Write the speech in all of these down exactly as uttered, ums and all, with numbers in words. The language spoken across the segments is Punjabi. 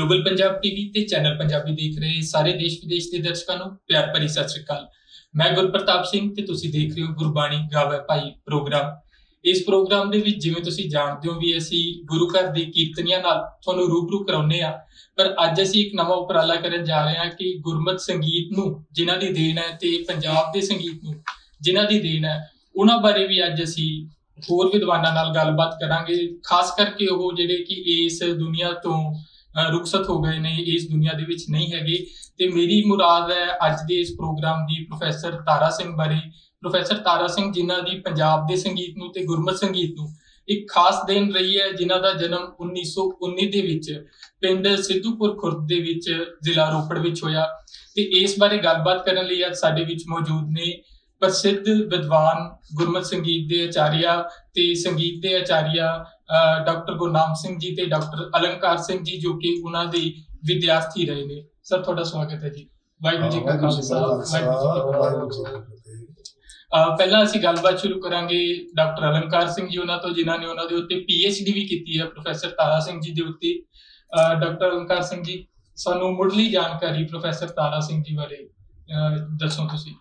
ग्लोबल पंजाब टीवी ते चैनल पंजाबी देख रहे सारे देश विदेश के दर्शकों को प्यार भरी सत श्री अकाल। मैं गुरप्रताप सिंह ते तुसी देख रहे हो गुरबाणी गावे भाई प्रोग्राम। इस प्रोग्राम दे विच जिवें तुसी जानदे हो भी असीं गुरु घर दी कीर्तनियां नाल तुहानूं रूबरू कराउने आ, पर अज असीं एक नवां उपराला करन जा रहे हां कि गुरमत संगीत नूं जिन्हां दी देन है ते पंजाब दे संगीत नूं जिन्हां दी देन है उन्हां बारे भी अज असीं होर विद्वानां नाल गलबात करांगे। खास करके ओह जिहड़े कि इस दुनिया तो रुखसत हो गए ने, इस दुनिया दे विच नहीं हैगे। ते मेरी मुराद है अज दे इस प्रोग्राम दी प्रोफैसर तारा सिंह बारे। प्रोफैसर तारा सिंह जिन्हां दी पंजाब दे संगीत नूं ते गुरमत संगीत नूं एक खास देन रही है, जिन्हां दा जन्म उन्नीस सौ उन्नी दे विच पिंड सिद्धूपुर खुर्द दे विच जिला रोपड़ विच होया। ते इस बारे गलबात करन लई अज साडे विच मौजूद ने प्रसिद्ध विद्वान गुरमत संगीत के आचार्य ते संगीत के आचार्य डॉक्टर गुरनाम सिंह जी ते डॉक्टर अलंकार सिंह जी, जो कि उन्हां दे विद्यार्थी रहे ने। सर तुहाडा स्वागत है जी। वाहिगुरू जी का खालसा वाहिगुरू जी की फतेह। पहला असीं गलबात शुरू करांगे डॉक्टर अलंकार सिंह जी उन्हां तो, जिन्हां ने उन्हां दे उत्ते पी एच डी भी कीती है प्रोफैसर तारा सिंह जी दे उत्ते। डॉक्टर अलंकार सिंह जी, सानूं मुढ़ली जानकारी प्रोफैसर तारा सिंह जी बारे दसो तुसीं।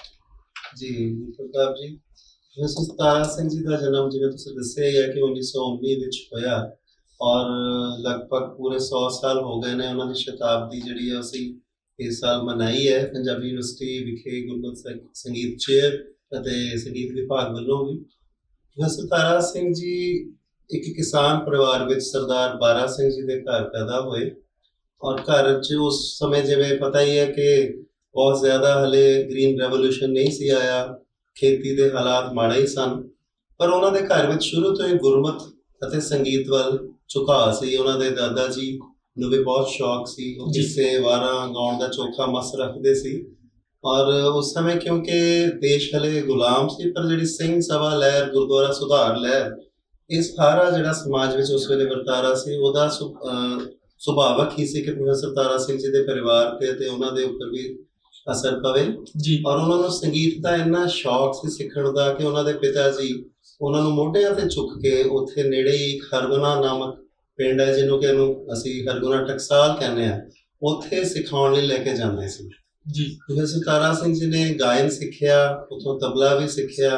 जी प्रताप जी, प्रोफैसर तारा सिंह जी का जन्म जिवें तुसीं दस्सिया ही है कि उन्नीस सौ उन्नी विच होया और लगभग पूरे सौ साल हो गए ने। उन्हां दी शताब्दी जिहड़ी है असीं इस साल मनाई है पंजाबी यूनिवर्सिटी विखे गुरमत संगीत चेयर अते संगीत विभाग वल्लों भी। प्रोफैसर तारा सिंह जी एक किसान परिवार विच सरदार बारा सिंह जी दे घर पैदा होए और घर च उस समय जिवें पता ही है कि बहुत ज़्यादा हले ग्रीन रेवोल्यूशन नहीं सी आया, खेती के हालात माड़े ही सन, पर उन्होंने घर में शुरू तो ही गुरमत अते संगीत वाल झुकाव सी। उन्होंने दादा जी नूं भी बहुत शौक सी, किस्से वारां गाउण दा चोखा मस रखते सी। और उस समय क्योंकि देश हले गुलाम सी, पर जिहड़ी सिंह सभा लहर गुरुद्वारा सुधार लहर ये सारा जिहड़ा समाज विच उस वेले वरतारा सी उहदा सुभावक ही सी कि प्रोफैसर तारा सिंह जी के परिवार ते ते उन्हां दे उपर भी असर पवे जी। और उन्होंने संगीत का इन्ना शौक से सीखण दा कि उन्होंने पिता जी उन्होंने मोढियां ते चुक के उत्थे नेड़े ही हरगुना नामक पिंड है जिन्हों कि असीं हरगुना टकसाल कहने हैं, उत्थे सिखाउण लई लैके जांदे सी जी। प्रोफैसर तारा सिंह जी ने गायन सीखिया, उत्थों तबला भी सीखिया।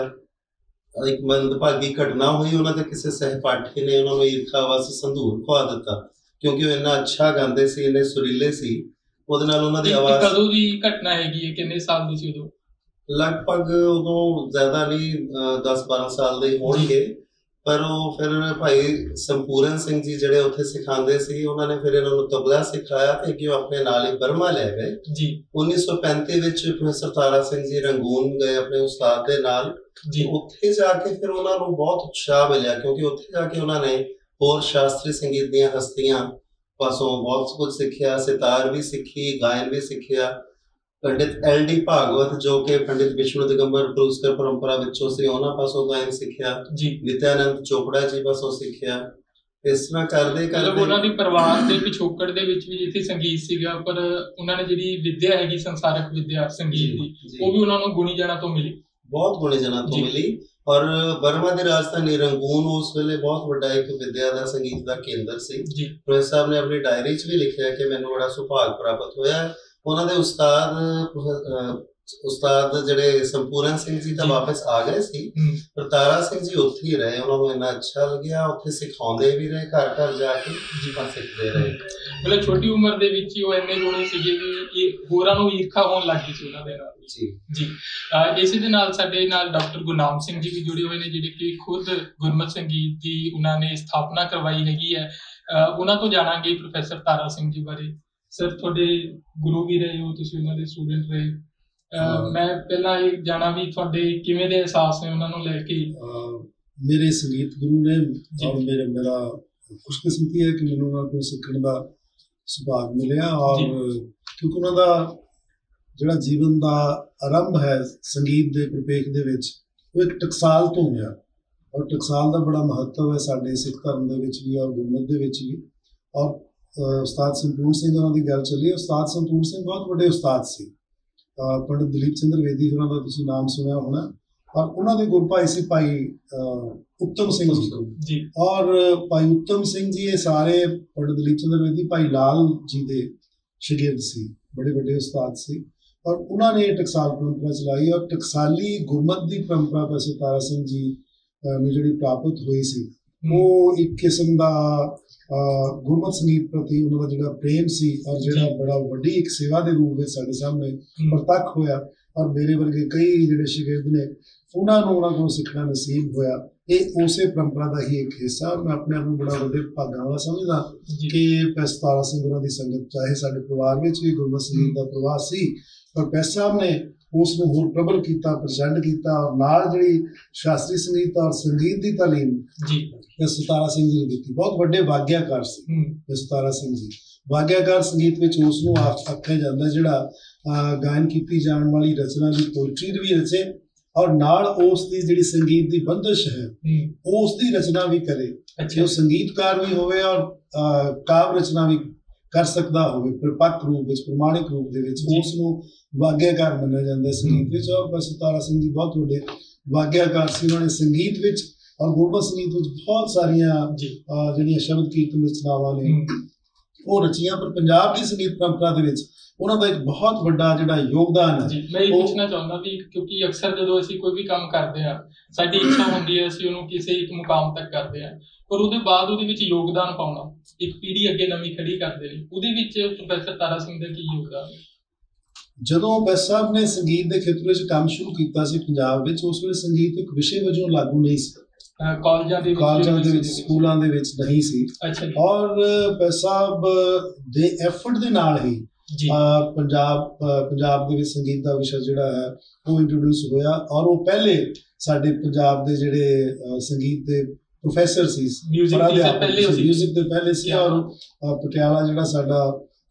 एक मंदभागी घटना हुई, उन्होंने किसी सहपाठी ने उन्होंने ईरखा वास्ते संधूर खुआ दिता क्योंकि वो इन्ना अच्छा गाते सी, इन्ने सुरीले सी। ਉਹਦੇ ਨਾਲ ਉਹਨਾਂ ਦੀ ਆਵਾਜ਼ ਕਦੋਂ ਦੀ ਘਟਨਾ ਹੈਗੀ ਹੈ, ਕਿੰਨੇ ਸਾਲ ਦੀ ਸੀ ਉਦੋਂ? ਲਗਭਗ ਉਦੋਂ ਜ਼ਿਆਦਾ ਨਹੀਂ ਦਸ ਬਾਰਾਂ ਸਾਲ ਦੇ ਹੋਣਗੇ, ਪਰ ਉਹ ਫਿਰ ਭਾਈ ਸੰਪੂਰਨ ਸਿੰਘ ਜੀ ਜਿਹੜੇ ਉੱਥੇ ਸਿਖਾਉਂਦੇ ਸੀ ਉਹਨਾਂ ਨੇ ਫਿਰ ਇਹਨਾਂ ਨੂੰ ਤਬਲਾ ਸਿਖਾਇਆ ਤੇ ਕਿ ਉਹ ਆਪਣੇ ਨਾਲ ਹੀ ਬਰਮਾ ਲੈ ਗਏ ਜੀ। ਉੱਨੀ ਸੌ ਪੈਂਤੀ ਵਿੱਚ ਪ੍ਰੋਫੈਸਰ ਤਾਰਾ ਸਿੰਘ ਜੀ ਰੰਗੂਨ ਗਏ ਆਪਣੇ ਉਸਤਾਦ ਦੇ ਨਾਲ ਜੀ। ਉੱਥੇ ਜਾ ਕੇ ਫਿਰ ਉਹਨਾਂ ਨੂੰ ਬਹੁਤ ਉਤਸ਼ਾਹ ਮਿਲਿਆ ਕਿਉਂਕਿ ਉੱਥੇ ਜਾ ਕੇ ਉਹਨਾਂ ਨੇ ਹੋਰ ਸ਼ਾਸਤਰੀ ਸੰਗੀਤ ਦੀਆਂ ਹਸਤੀਆਂ पासों बहुत कुछ सीखिया, सितार भी सीखी, गायन भी सीखिया। पंडित एल डी भागवत जो कि पंडित विष्णु दिगंबर पुरस्कार परंपरा विचों से उन्हां पासों गायन सीखिया जी। नित्यानंद चोपड़ा जी पासों सीखिया। इस तरह करदे करदे उन्हां दी परिवार दे पिछोकड़ दे विच भी जिथे संगीत सीगा, पर उन्हां ने जिहड़ी विद्या हैगी संसारक विद्या संगीत दी वो भी उन्हां नूं गुणी जना तो मिली, बहुत गुणी जना तो मिली। और बर्मा की राजधानी रंगून उस वेले बहुत बड़ा एक विद्या का संगीत का केंद्र सी। प्रोफेसर साहब ने अपनी डायरी च भी लिखा कि मैनूं बड़ा सुभाग प्राप्त होया। उन्होंने उस्ताद उस्ताद जिहड़े संपूर्ण सिंह जी तो वापस आ गए सी, पर तारा सिंह जी उत्थे ही रहे। उन्होंने इन्ना अच्छा लग्या, उत्थे सिखाउंदे भी रहे, घर घर जाके जीवन सीखते रहे। मतलब छोटी उम्र दे विच ही वो इन्ने गुणी सीगे कि होरां नूं ईर्खा होण लग गई सी उन्हां दे नाल जी जी। इसे दे नाल साडे नाल डॉक्टर गुरनाम सिंह जी भी जुड़े हुए ने, जिहड़े कि खुद गुरमत संगीत की उन्होंने स्थापना करवाई हैगी है। उन्हां तो जाणांगे प्रोफैसर तारा सिंह जी बारे। सर तुहाडे गुरु भी रहे हो, तुसीं उन्हां दे स्टूडेंट रहे। मैं पहला ये जाना भी तुहाडे किवें दे एहसास ने उन्हां नूं लैके? मेरे संगीत गुरु ने और मेरे मेरा खुशकिस्मती है कि मैनूं उन्हां कोल सीखण दा सुभाग मिलिया। और क्योंकि उन्हां दा जिहड़ा जीवन का आरंभ है संगीत के प्रपेख दे विच वो एक टकसाल तो होया, और टकसाल का बड़ा महत्व है साडे सिख धर्म दे विच भी और गुरमत दे विच भी। और उस्ताद संपूर्ण सिंह उन्हां दी गल चली, उस्ताद संपूर्ण सिंह बहुत बड़े उस्ताद सी। पंडित दलीप चंद्र वेदी होरां दा तुसीं नाम सुनिया होना। ਔਰ ਉਹਨਾਂ ਦੇ ਗੁਰੂ ਭਾਈ ਸੀ ਭਾਈ ਉੱਤਮ ਸਿੰਘ ਜੀ। ਔਰ ਭਾਈ ਉੱਤਮ ਸਿੰਘ ਜੀ ਇਹ ਸਾਰੇ ਪੰਡਿਤ ਦਲੀਪ ਚੰਦਰ ਬੇਦੀ, ਭਾਈ ਲਾਲ ਜੀ ਦੇ ਸ਼ਾਗਿਰਦ ਸੀ, ਬੜੇ ਵੱਡੇ ਉਸਤਾਦ ਸੀ। ਔਰ ਉਹਨਾਂ ਨੇ ਟਕਸਾਲ ਪਰੰਪਰਾ ਚਲਾਈ, ਔਰ ਟਕਸਾਲੀ ਗੁਰਮਤ ਦੀ ਪਰੰਪਰਾ ਭਾਈ ਤਾਰਾ ਸਿੰਘ ਜੀ ਨੂੰ ਜਿਹੜੀ ਪ੍ਰਾਪਤ ਹੋਈ ਸੀ, ਉਹ ਇੱਕ ਕਿਸਮ ਦਾ ਗੁਰਮਤ ਸੰਗੀਤ ਪ੍ਰਤੀ ਉਹਨਾਂ ਦਾ ਜਿਹੜਾ ਪ੍ਰੇਮ ਸੀ, ਔਰ ਜਿਹੜਾ ਬੜਾ ਵੱਡੀ ਇੱਕ ਸੇਵਾ ਦੇ ਰੂਪ ਵਿੱਚ ਸਾਡੇ ਸਾਹਮਣੇ ਪ੍ਰਤੱਖ ਹੋਇਆ। ਔਰ ਮੇਰੇ ਵਰਗੇ ਕਈ ਜਿਹੜੇ ਸ਼ਾਗਿਰਦ ਨੇ ਉਹਨਾਂ ਨੂੰ ਉਹਨਾਂ ਕੋਲੋਂ ਸਿੱਖਣਾ ਨਸੀਬ ਹੋਇਆ। ਇਹ ਉਸੇ ਪਰੰਪਰਾ ਦਾ ਹੀ ਇੱਕ ਹਿੱਸਾ। ਮੈਂ ਆਪਣੇ ਆਪ ਨੂੰ ਬੜਾ ਵੱਡੇ ਭਾਗਾਂ ਵਾਲਾ ਸਮਝਦਾ ਕਿ ਭਾਈ ਤਾਰਾ ਸਿੰਘ ਉਹਨਾਂ ਦੀ ਸੰਗਤ, ਚਾਹੇ ਸਾਡੇ ਪਰਿਵਾਰ ਵਿੱਚ ਵੀ ਗੁਰਮਤ ਸੰਗੀਤ ਦਾ ਪ੍ਰਵਾਹ ਸੀ, ਪਰ ਭਾਈ ਸਾਹਿਬ ਨੇ ਉਸ ਨੂੰ ਹੋਰ ਪ੍ਰਬਲ ਕੀਤਾ, ਪ੍ਰਚੰਡ ਕੀਤਾ। ਔਰ ਨਾਲ ਜਿਹੜੀ ਸ਼ਾਸਤਰੀ ਸੰਗੀਤ ਔਰ ਸੰਗੀਤ ਦੀ ਤਾਲੀਮ ਭਾਈ ਤਾਰਾ ਸਿੰਘ ਜੀ ਨੇ ਦਿੱਤੀ। ਬਹੁਤ ਵੱਡੇ ਵਾਗਿਆਕਾਰ ਸੀ ਭਾਈ ਤਾਰਾ ਸਿੰਘ ਜੀ। ਵਾਗਿਆਕਾਰ ਸੰਗੀਤ ਵਿੱਚ ਉਸ ਨੂੰ ਆਖਿਆ ਜਾਂਦਾ ਜਿਹੜਾ ਗਾਇਨ ਕੀਤੀ ਜਾਣ ਵਾਲੀ ਰਚਨਾ ਦੀ ਪੋਇਟਰੀ ਵੀ ਰਚੇ, ਔਰ ਨਾਲ ਉਸ ਦੀ ਜਿਹੜੀ ਸੰਗੀਤ ਦੀ ਬੰਦਿਸ਼ ਹੈ ਉਸ ਦੀ ਰਚਨਾ ਵੀ ਕਰੇ। ਉਹ ਸੰਗੀਤਕਾਰ ਵੀ ਹੋਵੇ ਔਰ ਕਾਵਿ ਰਚਨਾ ਵੀ ਕਰ ਸਕਦਾ ਹੋਵੇ ਪਰਿਪੱਕ ਰੂਪ ਵਿੱਚ, ਪ੍ਰਮਾਣਿਕ ਰੂਪ ਦੇ ਵਿੱਚ। ਉਸ ਨੂੰ ਵਾਗਿਆਕਾਰ ਮੰਨਿਆ ਜਾਂਦਾ ਸੰਗੀਤ ਵਿੱਚ। ਔਰ ਭਾਈ ਤਾਰਾ ਸਿੰਘ ਜੀ ਬਹੁਤ ਵੱਡੇ ਵਾਗਿਆਕਾਰ ਸੀ। ਉਹਨਾਂ ਨੇ ਸੰਗੀਤ ਵਿੱਚ ਔਰ ਗੁਰਮਤ ਸੰਗੀਤ ਵਿੱਚ ਬਹੁਤ ਸਾਰੀਆਂ ਜਿਹੜੀਆਂ ਸ਼ਬਦ ਕੀਰਤਨ ਰਚਨਾਵਾਂ ਨੇ ਉਹ ਰਚੀਆਂ। ਪਰ ਪੰਜਾਬ ਦੀ ਸੰਗੀਤ ਪਰੰਪਰਾ ਦੇ ਵਿੱਚ ਉਹਨਾਂ ਦਾ ਇੱਕ ਬਹੁਤ ਵੱਡਾ ਜਿਹੜਾ ਯੋਗਦਾਨ ਹੈ। ਜੀ ਮੈਂ ਇਹ ਪੁੱਛਣਾ ਚਾਹੁੰਦਾ ਵੀ ਕਿਉਂਕਿ ਅਕਸਰ ਜਦੋਂ ਅਸੀਂ ਕੋਈ ਵੀ ਕੰਮ ਕਰਦੇ ਹਾਂ, ਸਾਡੀ ਇੱਛਾ ਹੁੰਦੀ ਹੈ ਅਸੀਂ ਉਹਨੂੰ ਕਿਸੇ ਇੱਕ ਮੁਕਾਮ ਤੱਕ ਕਰਦੇ ਹਾਂ, ਪਰ ਉਹਦੇ ਬਾਅਦ ਉਹਦੇ ਵਿੱਚ ਯੋਗਦਾਨ ਪਾਉਣਾ, ਇੱਕ ਪੀੜ੍ਹੀ ਅੱਗੇ ਨਵੀਂ ਖੜੀ ਕਰਦੇ ਨੇ, ਉਹਦੇ ਵਿੱਚ ਪ੍ਰੋਫੈਸਰ ਤਾਰਾ ਸਿੰਘ ਦਾ ਕੀ ਯੋਗਦਾਨ ਹੈ? ਜਦੋਂ ਭਾਈ ਸਾਹਿਬ ਨੇ ਸੰਗੀਤ ਦੇ ਖੇਤਰ ਵਿੱਚ ਕੰਮ ਸ਼ੁਰੂ ਕੀਤਾ ਸੀ ਪੰਜਾਬ ਵਿੱਚ, ਉਸ ਵੇਲੇ ਸੰਗੀਤ ਇੱਕ ਵਿਸ਼ੇ ਵਜੋਂ ਲਾਗੂ ਨਹੀਂ ਸੀ। ਕਾਲਜਾਂ ਦੇ ਕਾਲਜਾਂ ਦੇ ਵਿੱਚ, ਸਕੂਲਾਂ ਦੇ ਵਿੱਚ ਨਹੀਂ ਸੀ। ਔਰ ਭਾਈ ਸਾਹਿਬ ਦੇ ਐਫਰਟ ਦੇ ਨਾਲ ਹੀ ਪੰਜਾਬ ਪੰਜਾਬ ਦੇ ਵਿੱਚ ਸੰਗੀਤ ਦਾ ਵਿਸ਼ਾ ਜਿਹੜਾ ਹੈ ਉਹ ਇੰਟਰੋਡਿਊਸ ਹੋਇਆ। ਔਰ ਉਹ ਪਹਿਲੇ ਸਾਡੇ ਪੰਜਾਬ ਦੇ ਜਿਹੜੇ ਸੰਗੀਤ ਦੇ ਪ੍ਰੋਫੈਸਰ ਸੀ, ਮਿਊਜ਼ਿਕ ਦੇ ਪਹਿਲੇ ਸੀ। ਔਰ ਪਟਿਆਲਾ ਜਿਹੜਾ ਸਾਡਾ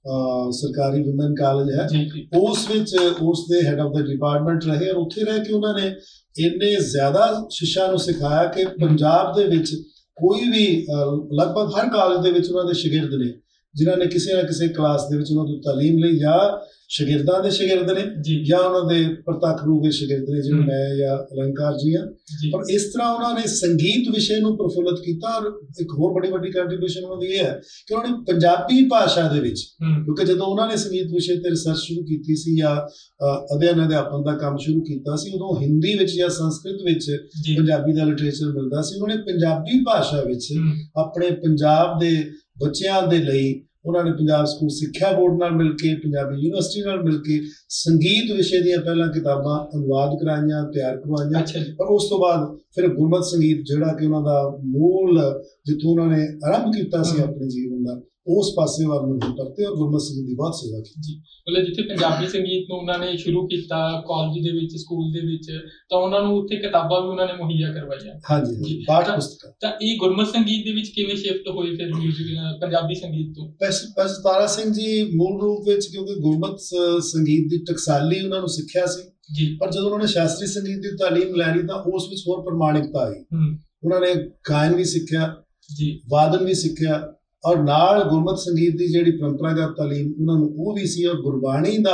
ਸਰਕਾਰੀ ਵੂਮਨ ਕਾਲਜ ਹੈ, ਉਸ ਵਿੱਚ ਉਸ ਦੇ ਹੈਡ ਆਫ ਦਾ ਡਿਪਾਰਟਮੈਂਟ ਰਹੇ। ਔਰ ਉੱਥੇ ਰਹਿ ਕੇ ਉਹਨਾਂ ਨੇ ਇੰਨੇ ਜ਼ਿਆਦਾ ਸ਼ਿਸ਼ਾ ਨੂੰ ਸਿਖਾਇਆ ਕਿ ਪੰਜਾਬ ਦੇ ਵਿੱਚ ਕੋਈ ਵੀ ਲਗਭਗ ਹਰ ਕਾਲਜ ਦੇ ਵਿੱਚ ਉਹਨਾਂ ਦੇ ਸ਼ਾਗਿਰਦ ਨੇ ਜਿਨ੍ਹਾਂ ਨੇ ਕਿਸੇ ਨਾ ਕਿਸੇ ਕਲਾਸ ਦੇ ਵਿੱਚ ਉਹਨਾਂ ਤੋਂ ਤਾਲੀਮ ਲਈ, ਜਾਂ ਸ਼ਾਗਿਰਦਾਂ ਦੇ ਸ਼ਾਗਿਰਦ ਨੇ ਜਾਂ ਉਹਨਾਂ ਦੇ ਪ੍ਰਤੱਖ ਰੂਪ ਵਿੱਚ ਸ਼ਾਗਿਰਦ ਨੇ, ਜਿਵੇਂ ਮੈਂ ਜਾਂ ਅਲੰਕਾਰ ਜੀ ਹਾਂ। ਪਰ ਇਸ ਤਰ੍ਹਾਂ ਉਹਨਾਂ ਨੇ ਸੰਗੀਤ ਵਿਸ਼ੇ ਨੂੰ ਪ੍ਰਫੁੱਲਤ ਕੀਤਾ। ਔਰ ਇੱਕ ਹੋਰ ਬੜੀ ਵੱਡੀ ਕੰਟਰੀਬਿਊਸ਼ਨ ਉਹਨਾਂ ਦੀ ਇਹ ਹੈ ਕਿ ਉਹਨਾਂ ਨੇ ਪੰਜਾਬੀ ਭਾਸ਼ਾ ਦੇ ਵਿੱਚ, ਕਿਉਂਕਿ ਜਦੋਂ ਉਹਨਾਂ ਨੇ ਸੰਗੀਤ ਵਿਸ਼ੇ ਤੇ ਰਿਸਰਚ ਸ਼ੁਰੂ ਕੀਤੀ ਸੀ ਜਾਂ ਅਧਿਐਨ ਅਧਿਆਪਨ ਦਾ ਕੰਮ ਸ਼ੁਰੂ ਕੀਤਾ ਸੀ, ਉਦੋਂ ਹਿੰਦੀ ਵਿੱਚ ਜਾਂ ਸੰਸਕ੍ਰਿਤ ਵਿੱਚ ਪੰਜਾਬੀ ਦਾ ਲਿਟਰੇਚਰ ਮਿਲਦਾ ਸੀ। ਉਹਨਾਂ ਨੇ ਪੰਜਾਬੀ ਭਾਸ਼ਾ ਵਿੱਚ ਆਪਣੇ ਪੰਜਾਬ ਦੇ ਬੱਚਿਆਂ ਦੇ ਲਈ ਉਹਨਾਂ ਨੇ ਪੰਜਾਬ ਸਕੂਲ ਸਿੱਖਿਆ ਬੋਰਡ ਨਾਲ ਮਿਲ ਕੇ, ਪੰਜਾਬੀ ਯੂਨੀਵਰਸਿਟੀ ਨਾਲ ਮਿਲ ਕੇ ਸੰਗੀਤ ਵਿਸ਼ੇ ਦੀਆਂ ਪਹਿਲਾਂ ਕਿਤਾਬਾਂ ਅਨੁਵਾਦ ਕਰਾਈਆਂ, ਤਿਆਰ ਕਰਵਾਈਆਂ। ਪਰ ਉਸ ਤੋਂ ਬਾਅਦ ਫਿਰ ਗੁਰਮਤ ਸੰਗੀਤ ਜਿਹੜਾ ਕਿ ਉਹਨਾਂ ਦਾ ਮੂਲ, ਜਿੱਥੋਂ ਉਹਨਾਂ ਨੇ ਆਰੰਭ ਕੀਤਾ ਸੀ ਆਪਣੇ ਜੀਵਨ ਦਾ, ਉਸ ਪਾਸੇ ਵੱਲ ਨੂੰ ਪਰਤੇ ਔਰ ਗੁਰਮਤ ਸੰਗੀਤ ਦੀ ਬਹੁਤ ਸੇਵਾ ਕੀਤੀ। ਜੀ ਮਤਲਬ ਜਿੱਥੇ ਪੰਜਾਬੀ ਸੰਗੀਤ ਨੂੰ ਉਹਨਾਂ ਨੇ ਸ਼ੁਰੂ ਕੀਤਾ ਕਾਲਜ ਦੇ ਵਿੱਚ, ਸਕੂਲ ਦੇ ਵਿੱਚ, ਤਾਂ ਉਹਨਾਂ ਨੂੰ ਉੱਥੇ ਕਿਤਾਬਾਂ ਵੀ ਉਹਨਾਂ ਨੇ ਮੁਹੱਈਆ ਕਰਵਾਈਆਂ। ਹਾਂਜੀ, ਪਾਠ ਪੁਸਤਕਾਂ। ਤਾਂ ਇਹ ਗੁਰਮਤ ਸੰਗੀਤ ਦੇ ਵਿੱਚ ਕਿਵੇਂ ਸ਼ਿਫਟ ਹੋਏ ਫਿਰ ਮਿਊਜ਼ਿਕ ਪੰਜਾਬੀ ਸੰਗੀਤ ਤੋਂ? ਭਾਈ ਤਾਰਾ ਸਿੰਘ ਜੀ ਮੂਲ ਰੂਪ ਵਿੱਚ ਕਿਉਂਕਿ ਗੁਰਮਤ ਸੰਗੀਤ ਦੀ ਟਕਸਾਲੀ ਉਹਨਾਂ ਨੂੰ ਸਿੱਖਿਆ ਸੀ ਜੀ, ਪਰ ਜਦੋਂ ਉਹਨਾਂ ਨੇ ਸ਼ਾਸਤਰੀ ਸੰਗੀਤ ਦੀ ਤਾਲੀਮ ਲੈਣੀ ਤਾਂ ਉਸ ਵਿੱਚ ਹੋਰ ਪ੍ਰਮਾਣਿਕਤਾ ਆਈ। ਉਹਨਾਂ ਨੇ ਗਾਇਨ ਵੀ ਸਿੱਖਿਆ ਜੀ, ਵਾਦਨ ਵੀ ਸਿੱਖਿਆ, ਔਰ ਨਾਲ ਗੁਰਮਤ ਸੰਗੀਤ ਦੀ ਜਿਹੜੀ ਪਰੰਪਰਾਗਤ ਤਾਲੀਮ ਉਹਨਾਂ ਨੂੰ ਉਹ ਵੀ ਸੀ। ਔਰ ਗੁਰਬਾਣੀ ਦਾ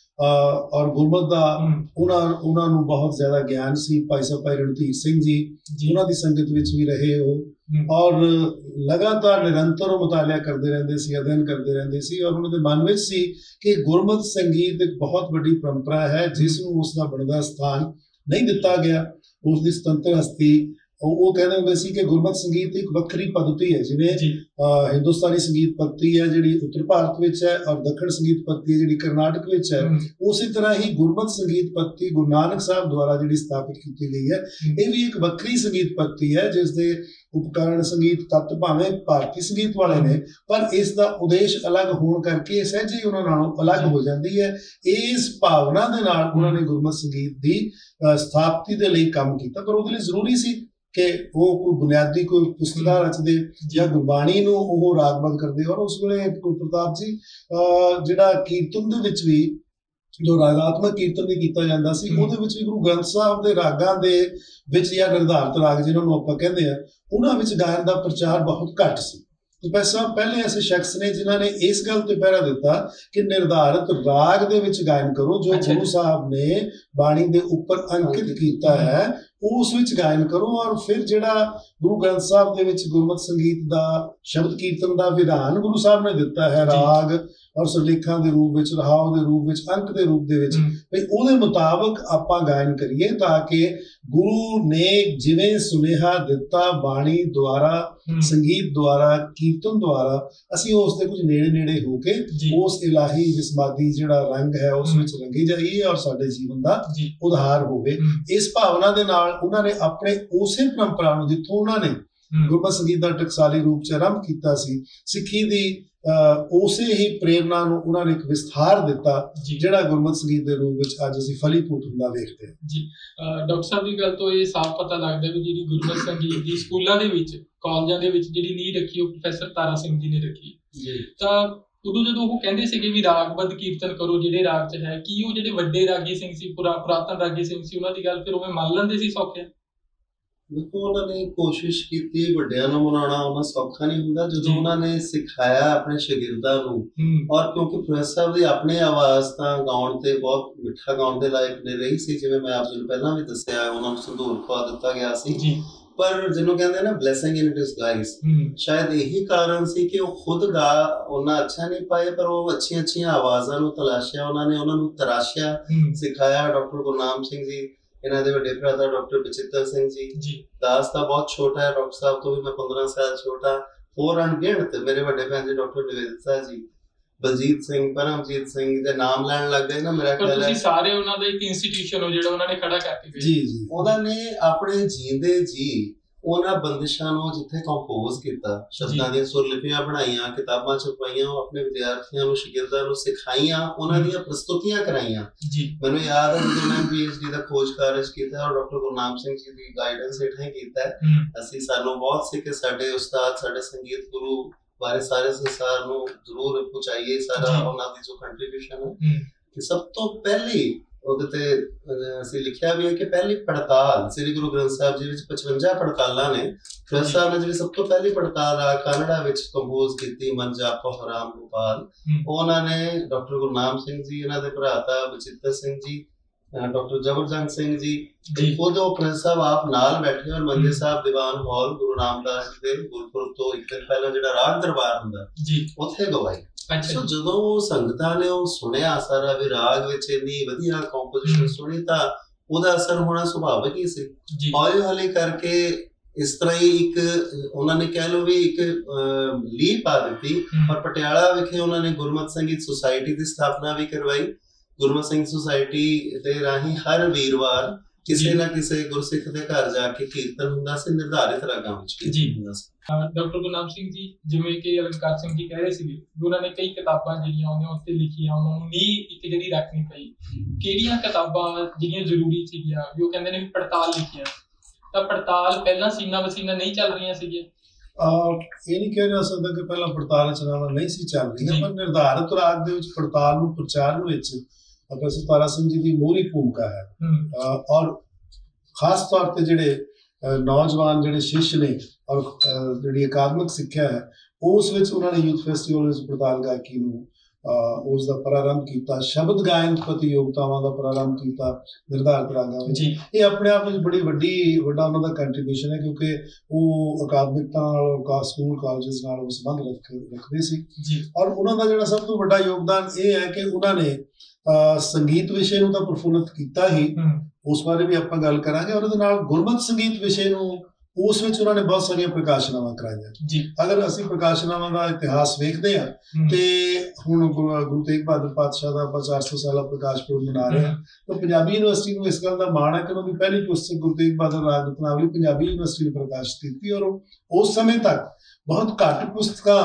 ਔਰ ਗੁਰਮਤ ਦਾ ਉਹਨਾਂ ਉਹਨਾਂ ਨੂੰ ਬਹੁਤ ਜ਼ਿਆਦਾ ਗਿਆਨ ਸੀ। ਭਾਈ ਸਾਹਿਬ ਭਾਈ ਰਣਧੀਰ ਸਿੰਘ ਜੀ ਉਹਨਾਂ ਦੀ ਸੰਗਤ ਵਿੱਚ ਵੀ ਰਹੇ ਉਹ, ਔਰ ਲਗਾਤਾਰ ਨਿਰੰਤਰ ਉਹ ਮੁਤਾਲਿਆ ਕਰਦੇ ਰਹਿੰਦੇ ਸੀ, ਅਧਿਐਨ ਕਰਦੇ ਰਹਿੰਦੇ ਸੀ। ਔਰ ਉਹਨਾਂ ਦੇ ਮਨ ਵਿੱਚ ਸੀ ਕਿ ਗੁਰਮਤ ਸੰਗੀਤ ਇੱਕ ਬਹੁਤ ਵੱਡੀ ਪਰੰਪਰਾ ਹੈ ਜਿਸ ਨੂੰ ਉਸ ਦਾ ਬਣਦਾ ਸਥਾਨ ਨਹੀਂ ਦਿੱਤਾ ਗਿਆ, ਉਸ ਦੀ ਸੁਤੰਤਰ ਹਸਤੀ। ਉਹ ਕਹਿੰਦੇ ਹੁੰਦੇ ਸੀ ਕਿ ਗੁਰਮਤ ਸੰਗੀਤ ਇੱਕ ਵੱਖਰੀ ਪੱਧਤੀ ਹੈ, ਜਿਵੇਂ ਹਿੰਦੁਸਤਾਨੀ ਸੰਗੀਤ ਪੱਧਤੀ ਹੈ ਜਿਹੜੀ ਉੱਤਰ ਭਾਰਤ ਵਿੱਚ ਹੈ, ਔਰ ਦੱਖਣ ਸੰਗੀਤ ਪੱਧਤੀ ਹੈ ਜਿਹੜੀ ਕਰਨਾਟਕ ਵਿੱਚ ਹੈ। ਉਸੇ ਤਰ੍ਹਾਂ ਹੀ ਗੁਰਮਤ ਸੰਗੀਤ ਪੱਧਤੀ ਗੁਰੂ ਨਾਨਕ ਸਾਹਿਬ ਦੁਆਰਾ ਜਿਹੜੀ ਸਥਾਪਿਤ ਕੀਤੀ ਗਈ ਹੈ, ਇਹ ਵੀ ਇੱਕ ਵੱਖਰੀ ਸੰਗੀਤ ਪੱਧਤੀ ਹੈ ਜਿਸ ਦੇ ਉਪਕਰਨ ਸੰਗੀਤ ਤੱਤ ਭਾਵੇਂ ਭਾਰਤੀ ਸੰਗੀਤ ਵਾਲੇ ਨੇ, ਪਰ ਇਸ ਦਾ ਉਦੇਸ਼ ਅਲੱਗ ਹੋਣ ਕਰਕੇ ਸਹਿਜੇ ਹੀ ਉਹਨਾਂ ਨਾਲੋਂ ਅਲੱਗ ਹੋ ਜਾਂਦੀ ਹੈ। ਇਸ ਭਾਵਨਾ ਦੇ ਨਾਲ ਉਹਨਾਂ ਨੇ ਗੁਰਮਤ ਸੰਗੀਤ ਦੀ ਸਥਾਪਤੀ ਦੇ ਲਈ ਕੰਮ ਕੀਤਾ, ਪਰ ਉਹਦੇ ਲਈ ਜ਼ਰੂਰੀ ਸੀ ਕਿ ਉਹ ਕੋਈ ਬੁਨਿਆਦੀ ਕੋਈ ਪੁਸਤਕਾਂ ਰਚਦੇ ਜਾਂ ਗੁਰਬਾਣੀ ਨੂੰ ਉਹ ਰਾਗਬੰਦ ਕਰਦੇ। ਔਰ ਉਸ ਵੇਲੇ ਗੁਰੂ ਪ੍ਰਤਾਪ ਜੀ ਜਿਹੜਾ ਕੀਰਤਨ ਦੇ ਵਿੱਚ ਵੀ ਜੋ ਰਾਗਾਤਮਕ ਕੀਰਤਨ ਵੀ ਕੀਤਾ ਜਾਂਦਾ ਸੀ, ਉਹਦੇ ਵਿੱਚ ਵੀ ਗੁਰੂ ਗ੍ਰੰਥ ਸਾਹਿਬ ਦੇ ਰਾਗਾਂ ਦੇ ਵਿੱਚ ਜਾਂ ਨਿਰਧਾਰਤ ਰਾਗ ਜਿਹਨਾਂ ਨੂੰ ਆਪਾਂ ਕਹਿੰਦੇ ਆ, ਉਹਨਾਂ ਵਿੱਚ ਗਾਇਨ ਦਾ ਪ੍ਰਚਾਰ ਬਹੁਤ ਘੱਟ ਸੀ। तो पैसा पहले ऐसे शख्स ने जिन्होंने इस गल ते पहरा दिता कि निर्धारित राग दे विच गायन करो जो अच्छा। गुरु साहब ने बाणी दे ऊपर अंकित कीता है उस विच गायन करो। और फिर जिहड़ा गुरु ग्रंथ साहब दे विच गुरमत संगीत दा शब्द कीर्तन दा विधान गुरु साहब ने दिता है राग और सरलेखां दे रूप विच रहाव दे रूप विच अंक दे रूप दे विच भई ਉਹਦੇ ਮੁਤਾਬਕ ਆਪਾਂ गायन करिए ताकि गुरु ने जिवें सुनेहा दिता बाणी द्वारा संगीत द्वारा कीर्तन द्वारा ਅਸੀਂ ਉਸ ਦੇ ਕੁਝ ਨੇੜੇ ਨੇੜੇ ਹੋ ਕੇ ਉਸ ਇਲਾਹੀ ਵਿਸਮਾਦੀ ਜਿਹੜਾ ਰੰਗ ਹੈ ਉਸ ਵਿੱਚ ਰੰਗੇ ਜਾਈਏ ਔਰ ਸਾਡੇ ਜੀਵਨ ਦਾ ਉਧਾਰ ਹੋਵੇ। ਇਸ ਭਾਵਨਾ ਦੇ ਨਾਲ ਉਹਨਾਂ ਨੇ ਆਪਣੇ ਉਸੇ ਪਰੰਪਰਾ ਨੂੰ ਜਿੱਥੋਂ ਉਹਨਾਂ ਨੇ ਗੁਰਮਤਿ ਸੰਗੀਤ ਦਾ ਟਕਸਾਲੀ ਰੂਪ ਚ ਆਰੰਭ ਕੀਤਾ ਸੀ ਸਿੱਖੀ ਦੀ ਉਸੇ ਹੀ ਪ੍ਰੇਰਨਾ ਨੂੰ ਉਹਨਾਂ ਨੇ ਇੱਕ ਵਿਸਥਾਰ ਦਿੱਤਾ ਜਿਹੜਾ ਗੁਰਮਤਿ ਸੰਗੀਤ ਦੇ ਰੂਪ ਵਿੱਚ ਅੱਜ ਅਸੀਂ ਫਲੀਭੂਤ ਹੁੰਦਾ ਵੇਖਦੇ ਹਾਂ ਜੀ। ਡਾਕਟਰ ਸਾਹਿਬ ਦੀ ਗੱਲ ਤੋਂ ਇਹ ਸਾਫ਼ ਪਤਾ ਲੱਗਦਾ ਵੀ ਜਿਹੜੀ ਗੁਰਮਤਿ ਸੰਗੀਤ ਦੀ ਸਕੂਲਾਂ ਦੇ ਵਿੱਚ ਕਾਲਜਾਂ ਦੇ ਵਿੱਚ ਜਿਹੜੀ ਨੀਂਹ ਰੱਖੀ ਉਹ ਪ੍ਰੋਫੈਸਰ ਤਾਰਾ ਸਿੰਘ ਜੀ ਨੇ ਰੱਖੀ ਤਾਂ ਉਦੋਂ ਜਦੋਂ ਉਹ ਕਹਿੰਦੇ ਸੀਗੇ ਵੀ ਰਾਗਬੱਧ ਕੀਰਤਨ ਕਰੋ ਜਿਹੜੇ ਰਾਗ 'ਚ ਹੈ ਕੀ ਉਹ ਜਿਹੜੇ ਵੱਡੇ ਰਾਗੀ ਸਿੰਘ ਸੀ ਪੁਰਾ ਪੁਰਾਤਨ ਰਾਗੀ ਸਿੰਘ ਸੀ ਉਹਨਾਂ ਦੀ ਗੱਲ ਫਿਰ ਉਵੇਂ ਮੰਨ ਲੈਂਦੇ ਸੀ ਸੌਖੇ? ਦੇਖੋ ਉਹਨਾਂ ਨੇ ਕੋਸ਼ਿਸ਼ ਕੀਤੀ ਵੱਡਿਆਂ ਨੂੰ ਮਨਾਉਣਾ ਉਹਨਾਂ ਸੌਖਾ ਨਹੀਂ ਹੁੰਦਾ ਜਦੋਂ ਉਹਨਾਂ ਨੇ ਸਿਖਾਇਆ ਆਪਣੇ ਸ਼ਾਗਿਰਦਾਂ ਨੂੰ ਔਰ ਕਿਉਂਕਿ ਪ੍ਰੋਫੈਸਰ ਸਾਹਿਬ ਦੀ ਆਪਣੀ ਆਵਾਜ਼ ਤਾਂ ਗਾਉਣ ਤੇ ਬਹੁਤ ਮਿੱਠਾ ਗਾਉਣ ਦੇ ਲਾਇਕ ਨੇ ਰਹੀ ਸੀ ਜਿਵੇਂ ਮੈਂ ਆਪ ਜੀ ਨੂੰ ਪਹਿਲਾਂ ਵੀ ਦੱਸਿਆ ਉਹਨਾਂ ਨੂੰ ਸੰਧੂਰ ਖਵਾ ਦਿੱਤਾ ਗਿਆ ਸੀ ਪਰ ਜਿਹਨੂੰ ਕਹਿੰਦੇ ਨਾ ਬਲੇਸਿੰਗ ਇਨ ਡਿਸਗਾਈਜ਼ ਸ਼ਾਇਦ ਇਹੀ ਕਾਰਨ ਸੀ ਕਿ ਉਹ ਖੁਦ ਗਾ ਉਹਨਾਂ ਅੱਛਾ ਨਹੀਂ ਪਾਏ ਪਰ ਉਹ ਅੱਛੀਆਂ ਅੱਛੀਆਂ ਆਵਾਜ਼ਾਂ ਨੂੰ ਤਲਾਸ਼ਿਆ ਉਹਨਾਂ ਨੇ ਉਹਨਾਂ ਨੂੰ ਤਰਾਸ਼ਿਆ ਸਿਖਾਇਆ। ਡਾਕਟਰ ਗੁਰਨਾਮ ਸਿੰਘ ਜੀ ਇਹਨਾਂ ਦੇ ਵੱਡੇ ਭਰਾ ਡਾਕਟਰ ਬਚਿੱਤਰ ਸਿੰਘ ਜੀ ਦਾਸ ਤਾਂ ਬਹੁਤ ਛੋਟਾ ਹੈ ਡਾਕਟਰ ਸਾਹਿਬ ਤੋਂ ਵੀ ਮੈਂ ਪੰਦਰਾਂ ਸਾਲ ਛੋਟਾ ਹੋਰ ਅਣਗਿਣਤ ਮੇਰੇ ਵੱਡੇ ਭੈਣ ਜੀ ਡਾਕਟਰ ਨਿਵੇਦਿਤਾ ਜੀ ਬਲਜੀਤ ਸਿੰਘ ਪਰਮਜੀਤ ਸਿੰਘ ਦੇ ਨਾਮ ਲੈਣ ਲੱਗ ਗਏ ਨਾ ਮੇਰਾ ਖਿਆਲ ਹੈ ਤੁਸੀਂ ਸਾਰੇ ਉਹਨਾਂ ਦਾ ਇੱਕ ਇੰਸਟੀਟਿਊਸ਼ਨ ਹੋ ਜਿਹੜਾ ਉਹਨਾਂ ਨੇ ਖੜਾ ਕਰਕੇ ਜੀ ਜੀ ਉਹਨਾਂ ਨੇ ਆਪਣੇ ਜੀਂਦੇ ਜੀ ਉਹਨਾਂ ਬੰਦਿਸ਼ਾਂ ਨੂੰ ਜਿੱਥੇ ਕੰਪੋਜ਼ ਕੀਤਾ ਸ਼ਬਦਾਂ ਦੀਆਂ ਸੁਰਲਿਪੀਆਂ ਬਣਾਈਆਂ ਕਿਤਾਬਾਂ ਛਪਾਈਆਂ ਉਹ ਆਪਣੇ ਵਿਦਿਆਰਥੀਆਂ ਨੂੰ ਸ਼ਾਗਿਰਦਾਂ ਨੂੰ ਸਿਖਾਈਆਂ ਉਹਨਾਂ ਦੀਆਂ ਪ੍ਰਸਤੁਤੀਆਂ ਕਰਾਈਆਂ। ਮੈਨੂੰ ਯਾਦ ਹੈ ਜਦੋਂ ਮੈਂ ਪੀ ਐਚ ਡੀ ਦਾ ਖੋਜ ਕਾਰਜ ਕੀਤਾ ਔਰ ਡਾਕਟਰ ਗੁਰਨਾਮ ਸਿੰਘ ਜੀ ਦੀ ਗਾਈਡੈਂਸ ਹੇਠਾਂ ਕੀਤਾ ਅਸੀਂ ਸਾਨੂੰ ਬਹੁਤ ਸੀ ਕਿ ਸਾਡੇ ਉਸਤਾਦ ਸਾਡੇ ਸੰਗੀਤ ਗੁਰੂ ਬਾਰੇ ਸਾਰੇ ਸੰਸਾਰ ਨੂੰ ਜ਼ਰੂਰ ਪਹੁੰਚਾਈਏ ਸਾਰਾ ਉਹਨਾਂ ਦੀ ਜੋ ਕੰਟਰੀਬਿਊਸ਼ਨ ਹੈ ਕਿ ਸਭ ਤੋਂ ਪਹਿਲੀ ਉਹਦੇ ਤੇ ਅਸੀਂ ਲਿਖਿਆ ਵੀ ਹੈ ਕਿ ਪਹਿਲੀ ਪੜਤਾਲ ਸ੍ਰੀ ਗੁਰੂ ਗ੍ਰੰਥ ਸਾਹਿਬ ਜੀ ਵਿੱਚ ਪਚਵੰਜਾ ਪੜਤਾਲਾਂ ਨੇ ਪ੍ਰੋਫੈਸਰ ਸਾਹਿਬ ਨੇ ਜਿਹੜੀ ਸਭ ਤੋਂ ਪਹਿਲੀ ਪੜਤਾਲ ਆ ਕਨੜਾ ਵਿੱਚ ਕੰਪੋਜ਼ ਕੀਤੀ ਮਨ ਜਾਪੋ ਹਰਾਮ ਗੋਪਾਲ ਉਹਨਾਂ ਨੇ ਡਾਕਟਰ ਗੁਰਨਾਮ ਸਿੰਘ ਜੀ ਇਹਨਾਂ ਦੇ ਭਰਾਤਾ ਬਚਿੱਤਰ ਸਿੰਘ ਜੀ ਡਾਕਟਰ ਜ਼ਬਰਜੰਗ ਸਿੰਘ ਜੀ ਖੁਦ ਉਹ ਪ੍ਰੋਫੈਸਰ ਸਾਹਿਬ ਆਪ ਨਾਲ ਬੈਠੇ ਔਰ ਮੰਜੇ ਸਾਹਿਬ ਦੀਵਾਨ ਹਾਲ ਗੁਰੂ ਰਾਮਦਾਸ ਦੇ ਗੁਰਪੁਰਬ ਤੋਂ ਇੱਕ ਦਿਨ ਪਹਿਲਾਂ ਜਿਹੜਾ ਰਾਗ ਦਰਬਾਰ ਹੁੰਦਾ ਜੀ ਉੱਥੇ ਗਵਾਈ। ਸੋ ਜਦੋਂ ਉਹ ਸੰਗਤਾਂ ਨੇ ਉਹ ਸੁਣਿਆ ਸਾਰਾ ਵੀ ਰਾਗ ਵਿੱਚ ਇੰਨੀ ਵਧੀਆ ਕੰਪੋਜੀਸ਼ਨ ਸੁਣੀ ਤਾਂ ਉਹਦਾ ਅਸਰ ਹੋਣਾ ਸੁਭਾਵਿਕ ਹੀ ਸੀ। ਹੌਲੀ ਹੌਲੀ ਕਰਕੇ ਇਸ ਤਰ੍ਹਾਂ ਹੀ ਇੱਕ ਉਹਨਾਂ ਨੇ ਕਹਿ ਲਓ ਵੀ ਇੱਕ ਲੀਹ ਪਾ ਦਿੱਤੀ ਔਰ ਪਟਿਆਲਾ ਵਿਖੇ ਉਹਨਾਂ ਨੇ ਗੁਰਮਤਿ ਸੰਗੀਤ ਸੁਸਾਇਟੀ ਦੀ ਸਥਾਪਨਾ ਵੀ ਕਰਵਾਈ। ਗੁਰਮਤਿ ਸੰਗੀਤ ਸੁਸਾਇਟੀ ਦੇ ਰਾਹੀਂ ਹਰ ਵੀਰਵਾਰ ਕਿਸੇ ਨਾ ਕਿਸੇ ਗੁਰਸਿੱਖ ਦੇ ਘਰ ਜਾ ਕੇ ਕੀਰਤਨ ਹੁੰਦਾ ਸੀ ਨਿਰਧਾਰਿਤ ਰਾਗਾਂ ਵਿੱਚ ਕੀਰਤਨ ਹੁੰਦਾ ਸੀ। ਡਾਕਟਰ ਗੁਰਨਾਮ ਸਿੰਘ ਜੀ ਜਿਵੇਂ ਕਿ ਅਲੰਕਾਰ ਸਿੰਘ ਜੀ ਕਹਿ ਰਹੇ ਸੀ ਉਹਨਾਂ ਨੇ ਕਈ ਕਿਤਾਬਾਂ ਜਿਹੜੀਆਂ ਉਹਨੇ ਉੱਤੇ ਲਿਖੀਆਂ ਉਹਨਾਂ ਨੂੰ ਨੀ ਇੱਕ ਜਿਹੜੀ ਰੱਖਣੀ ਪਈ ਕਿਹੜੀਆਂ ਕਿਤਾਬਾਂ ਜਿਹੜੀਆਂ ਜ਼ਰੂਰੀ ਸੀਗੀਆਂ ਵੀ ਉਹ ਕਹਿੰਦੇ ਨੇ ਵੀ ਪੜਤਾਲ ਲਿਖੀਆਂ ਤਾਂ ਪੜਤਾਲ ਪਹਿਲਾਂ ਸੀਨਾ ਵਸੀਨਾ ਨਹੀਂ ਚੱਲ ਰਹੀਆਂ ਸੀਗੀਆਂ ਇਹ ਨਹੀਂ ਕਿਹਾ ਜਾ ਸਕਦਾ ਕਿ ਪਹਿਲਾਂ ਪੜਤਾਲ ਰਚਨਾਵਾਂ ਨਹੀਂ ਸੀ ਚੱਲ ਰਹੀਆਂ ਪਰ ਨਿਰਧਾਰਿਤ ਰਾਗ ਦੇ ਵਿੱਚ ਪੜਤਾਲ ਨੂੰ ਪ੍ਰਚਾਰਨ ਵਿੱਚ ਪ੍ਰੋਫੈਸਰ ਤਾਰਾ ਸਿੰਘ ਜੀ ਦੀ ਮੋਹਰੀ ਭੂਮਿਕਾ ਹੈ ਔਰ ਖਾਸ ਤੌਰ ਤੇ ਜਿਹੜੇ ਨੌਜਵਾਨ ਜਿਹੜੇ ਸ਼ਿਸ਼ ਨੇ ਔਰ ਜਿਹੜੀ ਅਕਾਦਮਿਕ ਸਿੱਖਿਆ ਹੈ ਉਸ ਵਿੱਚ ਉਹਨਾਂ ਨੇ ਯੂਥ ਫੈਸਟੀਵਲ ਵਿੱਚ ਪੜਤਾਲ ਗਾਇਕੀ ਨੂੰ ਉਸ ਦਾ ਪ੍ਰਾਰੰਭ ਕੀਤਾ ਸ਼ਬਦ ਗਾਇਨ ਪ੍ਰਤੀਯੋਗਤਾਵਾਂ ਦਾ ਪ੍ਰਾਰੰਭ ਕੀਤਾ ਨਿਰਧਾਰਿਤ ਰਾਗਾਂ ਵਿੱਚ। ਇਹ ਆਪਣੇ ਆਪ ਵਿੱਚ ਬੜੀ ਵੱਡੀ ਵੱਡਾ ਉਹਨਾਂ ਦਾ ਕੰਟਰੀਬਿਊਸ਼ਨ ਹੈ ਕਿਉਂਕਿ ਉਹ ਅਕਾਦਮਿਕਤਾ ਨਾਲ ਸਕੂਲ ਕਾਲਜਸ ਨਾਲ ਉਹ ਸੰਬੰਧ ਰੱਖ ਰੱਖਦੇ ਸੀ ਔਰ ਉਹਨਾਂ ਦਾ ਜਿਹੜਾ ਸਭ ਤੋਂ ਵੱਡਾ ਯੋਗਦਾਨ ਇਹ ਹੈ ਕਿ ਉਹਨਾਂ ਨੇ ਸੰਗੀਤ ਵਿਸ਼ੇ ਨੂੰ ਤਾਂ ਪ੍ਰਫੁੱਲਤ ਕੀਤਾ ਹੀ ਉਸ ਬਾਰੇ ਵੀ ਆਪਾਂ ਗੱਲ ਕਰਾਂਗੇ ਔਰ ਉਹਦੇ ਨਾਲ ਗੁਰਮਤਿ ਸੰਗੀਤ ਵਿਸ਼ੇ ਨੂੰ ਉਸ ਵਿੱਚ ਉਹਨਾਂ ਨੇ ਬਹੁਤ ਸਾਰੀਆਂ ਪ੍ਰਕਾਸ਼ਨਾਵਾਂ ਕਰਾਈਆਂ। ਅਗਰ ਅਸੀਂ ਪ੍ਰਕਾਸ਼ਨਾਵਾਂ ਦਾ ਇਤਿਹਾਸ ਵੇਖਦੇ ਹਾਂ ਤੇ ਹੁਣ ਗੁਰੂ ਤੇਗ ਬਹਾਦਰ ਪਾਤਸ਼ਾਹ ਦਾ ਆਪਾਂ ਚਾਰ ਸੌ ਸਾਲਾ ਪ੍ਰਕਾਸ਼ ਪੁਰਬ ਮਨਾ ਰਹੇ ਹਾਂ ਤਾਂ ਪੰਜਾਬੀ ਯੂਨੀਵਰਸਿਟੀ ਨੂੰ ਇਸ ਗੱਲ ਦਾ ਮਾਣ ਹੈ ਕਿ ਉਹਨਾਂ ਦੀ ਪਹਿਲੀ ਪੁਸਤਕ ਗੁਰੂ ਤੇਗ ਬਹਾਦਰ ਰਾਗ ਰਤਨਾਵਲੀ ਪੰਜਾਬੀ ਯੂਨੀਵਰਸਿਟੀ ਨੇ ਪ੍ਰਕਾਸ਼ਿਤ ਕੀਤੀ ਔਰ ਉਸ ਸਮੇਂ ਤੱਕ ਬਹੁਤ ਘੱਟ ਪੁਸਤਕਾਂ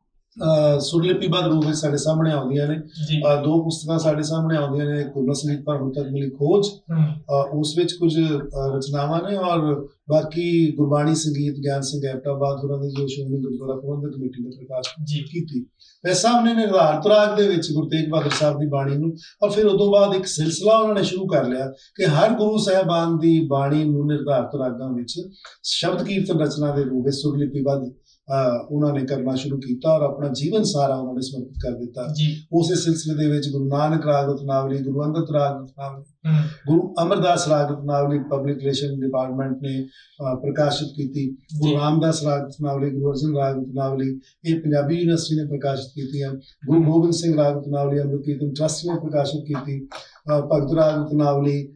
ਸੁਰਲਿਪੀਬੱਧ ਰੂਪ ਵਿੱਚ ਸਾਡੇ ਸਾਹਮਣੇ ਆਉਂਦੀਆਂ ਨੇ। ਦੋ ਪੁਸਤਕਾਂ ਸਾਡੇ ਸਾਹਮਣੇ ਆਉਂਦੀਆਂ ਨੇ ਗੁਰਮਤਿ ਸੰਗੀਤ ਪਰ ਹੁਣ ਤੱਕ ਮਿਲੀ ਖੋਜ ਉਸ ਵਿੱਚ ਕੁਝ ਰਚਨਾਵਾਂ ਨੇ ਔਰ ਬਾਕੀ ਗੁਰਬਾਣੀ ਸੰਗੀਤ ਗਿਆਨ ਸਿੰਘ ਐਬਟਾਬਾਦ ਹੋਰਾਂ ਦੀ ਜੋ ਸ਼੍ਰੋਮਣੀ ਗੁਰਦੁਆਰਾ ਪ੍ਰਬੰਧਕ ਕਮੇਟੀ ਨੇ ਪ੍ਰਕਾਸ਼ ਕੀਤੀ। ਵੈਸੇ ਸਾਹਿਬ ਨੇ ਨਿਰਧਾਰਿਤ ਰਾਗ ਦੇ ਵਿੱਚ ਗੁਰੂ ਤੇਗ ਬਹਾਦਰ ਸਾਹਿਬ ਦੀ ਬਾਣੀ ਨੂੰ ਔਰ ਫਿਰ ਉਦੋਂ ਬਾਅਦ ਇੱਕ ਸਿਲਸਿਲਾ ਉਹਨਾਂ ਨੇ ਸ਼ੁਰੂ ਕਰ ਲਿਆ ਕਿ ਹਰ ਗੁਰੂ ਸਾਹਿਬਾਨ ਦੀ ਬਾਣੀ ਨੂੰ ਨਿਰਧਾਰਿਤ ਰਾਗਾਂ ਵਿੱਚ ਸ਼ਬਦ ਕੀਰਤਨ ਰਚਨਾ ਦੇ ਰੂਪ ਵਿੱਚ ਸੁਰਲਿਪੀਬੱਧ ਉਹਨਾਂ ਨੇ ਕਰਨਾ ਸ਼ੁਰੂ ਕੀਤਾ ਔਰ ਆਪਣਾ ਜੀਵਨ ਸਾਰਾ ਉਹਨਾਂ ਨੇ ਸਮਰਪਿਤ ਕਰ ਦਿੱਤਾ। ਉਸੇ ਸਿਲਸਿਲੇ ਦੇ ਵਿੱਚ ਗੁਰੂ ਨਾਨਕ ਰਾਗ ਰਤਨਾਵਲੀ, ਗੁਰੂ ਅੰਗਦ ਰਾਗ ਰਤਨਾਵਲੀ, ਗੁਰੂ ਅਮਰਦਾਸ ਰਾਗ ਰਤਨਾਵਲੀ ਪਬਲਿਕ ਰਿਲੇਸ਼ਨ ਡਿਪਾਰਟਮੈਂਟ ਨੇ ਪ੍ਰਕਾਸ਼ਿਤ ਕੀਤੀ। ਗੁਰੂ ਰਾਮਦਾਸ ਰਾਗ ਰਤਨਾਵਲੀ, ਗੁਰੂ ਅਰਜਨ ਰਾਗ ਰਤਨਾਵਲੀ ਇਹ ਪੰਜਾਬੀ ਯੂਨੀਵਰਸਿਟੀ ਨੇ ਪ੍ਰਕਾਸ਼ਿਤ ਕੀਤੀਆਂ। ਗੁਰੂ ਗੋਬਿੰਦ ਸਿੰਘ ਰਾਗ ਰਤਨਾਵਲੀ ਅੰਮ੍ਰਿਤ ਕੀਰਤਨ ਟਰਸਟ ਨੇ ਪ੍ਰਕਾਸ਼ਿਤ ਕੀਤੀ। ਭਗਤ ਰਾਗ ਰਤਨਾਵਲੀ,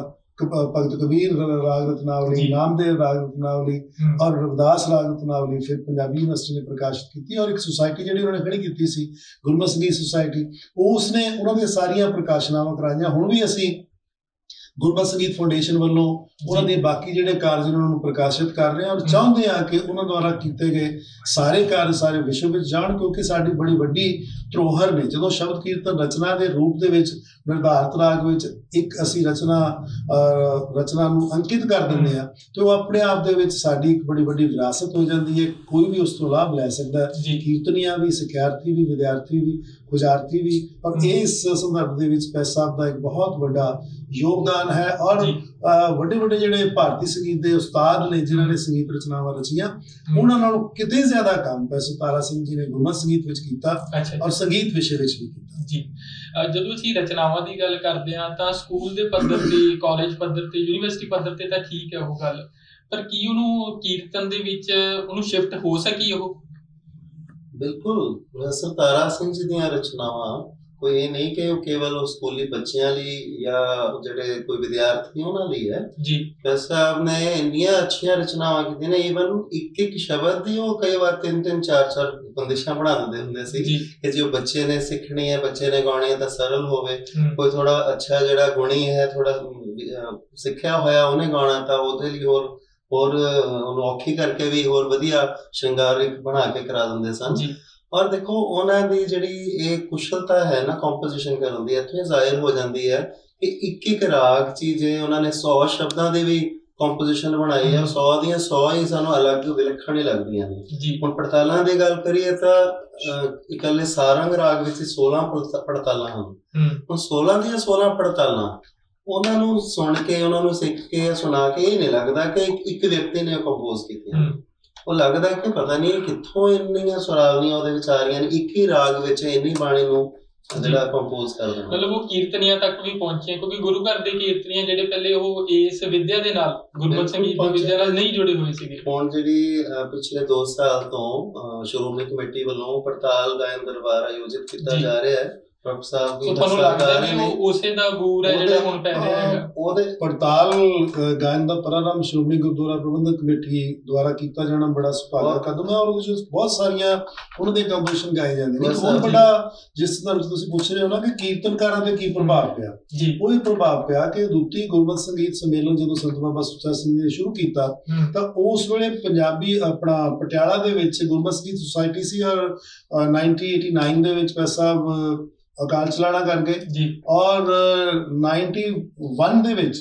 ਭਗਤ ਕਬੀਰ ਰਾਗ ਰਤਨਾਵਲੀ, ਨਾਮਦੇਵ ਰਾਗ ਰਤਨਾਵਲੀ ਔਰ ਰਵਿਦਾਸ ਰਾਗ ਰਤਨਾਵਲੀ ਫਿਰ ਪੰਜਾਬੀ ਯੂਨੀਵਰਸਿਟੀ ਨੇ ਪ੍ਰਕਾਸ਼ਿਤ ਕੀਤੀ। ਔਰ ਇੱਕ ਸੁਸਾਇਟੀ ਜਿਹੜੀ ਉਹਨਾਂ ਨੇ ਖੜੀ ਕੀਤੀ ਸੀ ਗੁਰਮਤਿ ਸੰਗੀਤ ਸੁਸਾਇਟੀ, ਉਸ ਨੇ ਉਹਨਾਂ ਦੀਆਂ ਸਾਰੀਆਂ ਪ੍ਰਕਾਸ਼ਨਾਵਾਂ ਕਰਾਈਆਂ। ਹੁਣ ਵੀ ਅਸੀਂ ਗੁਰਮਤਿ ਸੰਗੀਤ ਫਾਊਂਡੇਸ਼ਨ ਵੱਲੋਂ ਉਹਨਾਂ ਦੇ ਬਾਕੀ ਜਿਹੜੇ ਕਾਰਜ ਉਹਨਾਂ ਨੂੰ ਪ੍ਰਕਾਸ਼ਿਤ ਕਰ ਰਹੇ ਹਾਂ ਔਰ ਚਾਹੁੰਦੇ ਹਾਂ ਕਿ ਉਹਨਾਂ ਦੁਆਰਾ ਕੀਤੇ ਗਏ ਸਾਰੇ ਕਾਰਜ ਸਾਰੇ ਵਿਸ਼ਵ ਵਿੱਚ ਜਾਣ, ਕਿਉਂਕਿ ਸਾਡੀ ਬੜੀ ਵੱਡੀ ਧਰੋਹਰ ਨੇ। ਜਦੋਂ ਸ਼ਬਦ ਕੀਰਤਨ ਰਚਨਾ ਦੇ ਰੂਪ ਦੇ ਵਿੱਚ ਨਿਰਧਾਰਤ ਰਾਗ ਵਿੱਚ ਇੱਕ ਅਸੀਂ ਰਚਨਾ ਰਚਨਾ ਨੂੰ ਅੰਕਿਤ ਕਰ ਦਿੰਦੇ ਹਾਂ ਤੇ ਉਹ ਆਪਣੇ ਆਪ ਦੇ ਵਿੱਚ ਸਾਡੀ ਇੱਕ ਬੜੀ ਵੱਡੀ ਵਿਰਾਸਤ ਹੋ ਜਾਂਦੀ ਹੈ। ਕੋਈ ਵੀ ਉਸ ਤੋਂ ਲਾਭ ਲੈ ਸਕਦਾ, ਕੀਰਤਨੀਆਂ ਵੀ, ਸਿੱਖਿਆਰਥੀ ਵੀ, ਵਿਦਿਆਰਥੀ ਵੀ, ਖੁਜਾਰਥੀ ਵੀ। ਔਰ ਇਸ ਸੰਦਰਭ ਦੇ ਵਿੱਚ ਪੈਸਾ ਸਾਹਿਬ ਦਾ ਇੱਕ ਬਹੁਤ ਵੱਡਾ ਯੋਗਦਾਨ ਹੈ। ਔਰ ਵੱਡੇ ਵੱਡੇ ਜਿਹੜੇ ਭਾਰਤੀ ਸੰਗੀਤ ਦੇ ਉਸਤਾਦ ਨੇ ਜਿਨ੍ਹਾਂ ਨੇ ਸੰਗੀਤ ਰਚਨਾਵਾਂ ਰਚੀਆਂ, ਉਹਨਾਂ ਨਾਲੋਂ ਕਿਤੇ ਜ਼ਿਆਦਾ ਕੰਮ ਪੈਸਾ ਤਾਰਾ ਸਿੰਘ ਜੀ ਨੇ ਗੁਰਮਤਿ ਸੰਗੀਤ ਵਿੱਚ ਕੀਤਾ ਔਰ ਸੰਗੀਤ ਵਿਸ਼ੇ ਵਿੱਚ ਵੀ ਕੀਤਾ। ਜੀ, ਜਦੋਂ ਅਸੀਂ ਰਚਨਾਵਾਂ ਦੀ ਗੱਲ ਕਰਦੇ ਹਾਂ ਤਾਂ ਸਕੂਲ ਦੇ ਪੱਧਰ ਤੇ, ਕਾਲਜ ਪੱਧਰ ਤੇ, ਯੂਨੀਵਰਸਿਟੀ ਪੱਧਰ ਤੇ ਤਾਂ ਠੀਕ ਹੈ ਉਹ ਗੱਲ, ਪਰ ਕੀ ਉਹਨੂੰ ਕੀਰਤਨ ਦੇ ਵਿੱਚ ਉਹਨੂੰ ਸ਼ਿਫਟ ਹੋ ਸਕੀ ਉਹ? ਬਿਲਕੁਲ, ਪ੍ਰੋਫੈਸਰ ਤਾਰਾ ਸਿੰਘ ਜੀ ਦੀਆਂ ਰਚਨਾਵਾਂ ਕੋਈ ਇਹ ਨਹੀਂ ਕਿ ਉਹ ਕੇਵਲ ਉਹ ਸਕੂਲੀ ਬੱਚਿਆਂ ਲਈ ਜਾਂ ਜਿਹੜੇ ਕੋਈ ਵਿਦਿਆਰਥੀ ਉਹਨਾਂ ਲਈ ਹੈ ਜੀ। ਪ੍ਰੋਫੈਸਰ ਸਾਹਿਬ ਨੇ ਇੰਨੀਆਂ ਅੱਛੀਆਂ ਰਚਨਾਵਾਂ ਕੀਤੀਆਂ ਨੇ, ਈਵਨ ਇੱਕ ਇੱਕ ਸ਼ਬਦ ਦੀ ਉਹ ਕਈ ਵਾਰ ਤਿੰਨ ਤਿੰਨ ਚਾਰ ਚਾਰ ਬੰਦਿਸ਼ਾਂ ਬਣਾ ਦਿੰਦੇ ਹੁੰਦੇ ਸੀ ਕਿ ਜੇ ਉਹ ਬੱਚੇ ਨੇ ਸਿੱਖਣੀ ਹੈ, ਬੱਚੇ ਨੇ ਗਾਉਣੀ ਹੈ ਤਾਂ ਸਰਲ ਹੋਵੇ। ਕੋਈ ਥੋੜਾ ਅੱਛਾ ਜਿਹੜਾ ਗੁਣੀ ਹੈ, ਥੋੜਾ ਸਿੱਖਿਆ ਹੋਇਆ ਉਹਨੇ ਗਾਉਣਾ ਤਾਂ ਉਹਦੇ ਲਈ ਹੋਰ ਹੋਰ ਉਹਨੂੰ ਔਖੀ ਕਰਕੇ ਵੀ ਹੋਰ ਵਧੀਆ ਸ਼ਿੰਗਾਰਿਕ ਬਣਾ ਕੇ ਕਰਾ ਦਿੰਦੇ ਸਨ। ਔਰ ਦੇਖੋ ਉਹਨਾਂ ਦੀ ਜਿਹੜੀ ਇਹ ਕੁਸ਼ਲਤਾ ਹੈ ਨਾ ਕੰਪੋਜੀਸ਼ਨ ਕਰਨ ਦੀ, ਇੱਥੇ ਜ਼ਾਹਿਰ ਹੋ ਜਾਂਦੀ ਹੈ ਕਿ ਇੱਕ ਇੱਕ ਰਾਗ 'ਚ ਜੇ ਉਹਨਾਂ ਨੇ ਸੌ ਸ਼ਬਦਾਂ ਦੀ ਵੀ ਕੰਪੋਜੀਸ਼ਨ ਬਣਾਈ ਹੈ, ਸੌ ਦੀਆਂ ਸੌ ਹੀ ਸਾਨੂੰ ਅਲੱਗ ਵਿਲੱਖਣ ਹੀ ਲੱਗਦੀਆਂ ਨੇ। ਹੁਣ ਪੜਤਾਲਾਂ ਦੀ ਗੱਲ ਕਰੀਏ ਤਾਂ ਇਕੱਲੇ ਸਾਰੰਗ ਰਾਗ ਵਿੱਚ ਸੋਲਾਂ ਪੜਤਾਲਾਂ ਹਨ। ਹੁਣ ਸੋਲਾਂ ਦੀਆਂ ਸੋਲਾਂ ਪੜਤਾਲਾਂ ਉਹਨਾਂ ਨੂੰ ਸੁਣ ਕੇ, ਉਹਨਾਂ ਨੂੰ ਸਿੱਖ ਕੇ, ਸੁਣਾ ਕੇ ਇਹ ਨਹੀਂ ਲੱਗਦਾ ਕਿ ਇੱਕ ਵਿਅਕਤੀ ਨੇ ਕੰਪੋਜ਼ ਕੀਤੀਆਂ। ਉਹ ਲੱਗਦਾ ਕਿ ਪਤਾ ਨਹੀਂ ਕਿੱਥੋਂ ਇੰਨੀਆਂ ਸੁਰਾਵੀਆਂ ਉਹਦੇ ਵਿੱਚ ਆ ਰਹੀਆਂ ਨੇ, ਇੱਕ ਹੀ ਰਾਗ ਵਿੱਚ ਇੰਨੀ ਬਾਣੀ ਨੂੰ ਜਿਹੜਾ ਕੰਪੋਜ਼ ਕਰਦੇ ਨੇ। ਮਤਲਬ ਉਹ ਕੀਰਤਨੀਆਂ ਤੱਕ ਵੀ ਪਹੁੰਚੇ, ਕਿਉਂਕਿ ਗੁਰੂ ਘਰ ਦੇ ਕੀਰਤਨੀਆਂ ਜਿਹੜੇ ਪਹਿਲੇ ਉਹ ਇਸ ਵਿਦਿਆ ਦੇ ਨਾਲ, ਗੁਰਮਤਿ ਸੰਗੀਤ ਦੀ ਵਿਦਿਆ ਨਾਲ ਨਹੀਂ ਜੁੜੇ ਹੋਏ ਸੀਗੇ। ਹੁਣ ਜਿਹੜੀ ਪਿਛਲੇ ਦੋ ਸਾਲ ਤੋਂ ਸ਼੍ਰੋਮਣੀ ਕਮੇਟੀ ਵੱਲੋਂ ਪੜਤਾਲ ਗਾਇਨ ਦਰਬਾਰ ਆਯੋਜਿਤ ਕੀਤਾ ਜਾ ਰਿਹਾ ਹੈ, ਤੁਹਾਨੂੰ ਲੱਗਦਾ ਕਿ ਉਹ ਉਸੇ ਦਾ ਗੂਰ ਹੈ ਜਿਹੜਾ ਹੁਣ ਪੈ ਰਿਹਾ ਹੈਗਾ? ਉਹਦੇ ਪੜਤਾਲ ਗਾਇਨ ਦਾ ਪ੍ਰਾਰੰਭ ਸ਼੍ਰੋਮਣੀ ਗੁਰਦੁਆਰਾ ਪ੍ਰਬੰਧਕ ਕਮੇਟੀ ਦੁਆਰਾ ਕੀਤਾ ਜਾਣਾ ਬੜਾ ਸੁਭਾਗਾ ਕਦਮ ਹੈ ਔਰ ਉਹਦੇ ਵਿੱਚ ਬਹੁਤ ਸਾਰੀਆਂ ਉਹਨਾਂ ਦੇ ਕੰਪੋਜੀਸ਼ਨ ਗਾਏ ਜਾਂਦੇ ਨੇ। ਬਹੁਤ ਵੱਡਾ ਜਿਸ ਤਰ੍ਹਾਂ ਤੁਸੀਂ ਪੁੱਛ ਰਹੇ ਹੋ ਨਾ ਕਿ ਕੀਰਤਨਕਾਰਾਂ ਤੇ ਕੀ ਪ੍ਰਭਾਵ ਪਿਆ, ਉਹ ਹੀ ਪ੍ਰਭਾਵ ਪਿਆ ਕਿ ਦੂਤੀ ਗੁਰਮਤਿ ਸੰਗੀਤ ਸੰਮੇਲਨ ਜਦੋਂ ਸੰਤ ਬਾਬਾ ਸੁੱਚਾ ਸਿੰਘ ਨੇ ਸ਼ੁਰੂ ਕੀਤਾ ਤਾਂ ਉਸ ਵੇਲੇ ਪੰਜਾਬੀ ਆਪਣਾ ਪਟਿਆਲਾ ਦੇ ਵਿੱਚ ਗੁਰਮਤਿ ਸੰਗੀਤ ਸੁਸਾਇਟੀ ਸੀ ਔਰ ਨਾਈਨਟੀ ਏਟੀ ਨਾਈਨ ਦੇ ਵਿੱਚ ਭਾਈ ਸਾਹਿਬ ਅਕਾਲ ਚਲਾਣਾ ਕਰ ਗਏ ਔਰ ਨਾਈਨਟੀ ਵਨ ਦੇ ਵਿੱਚ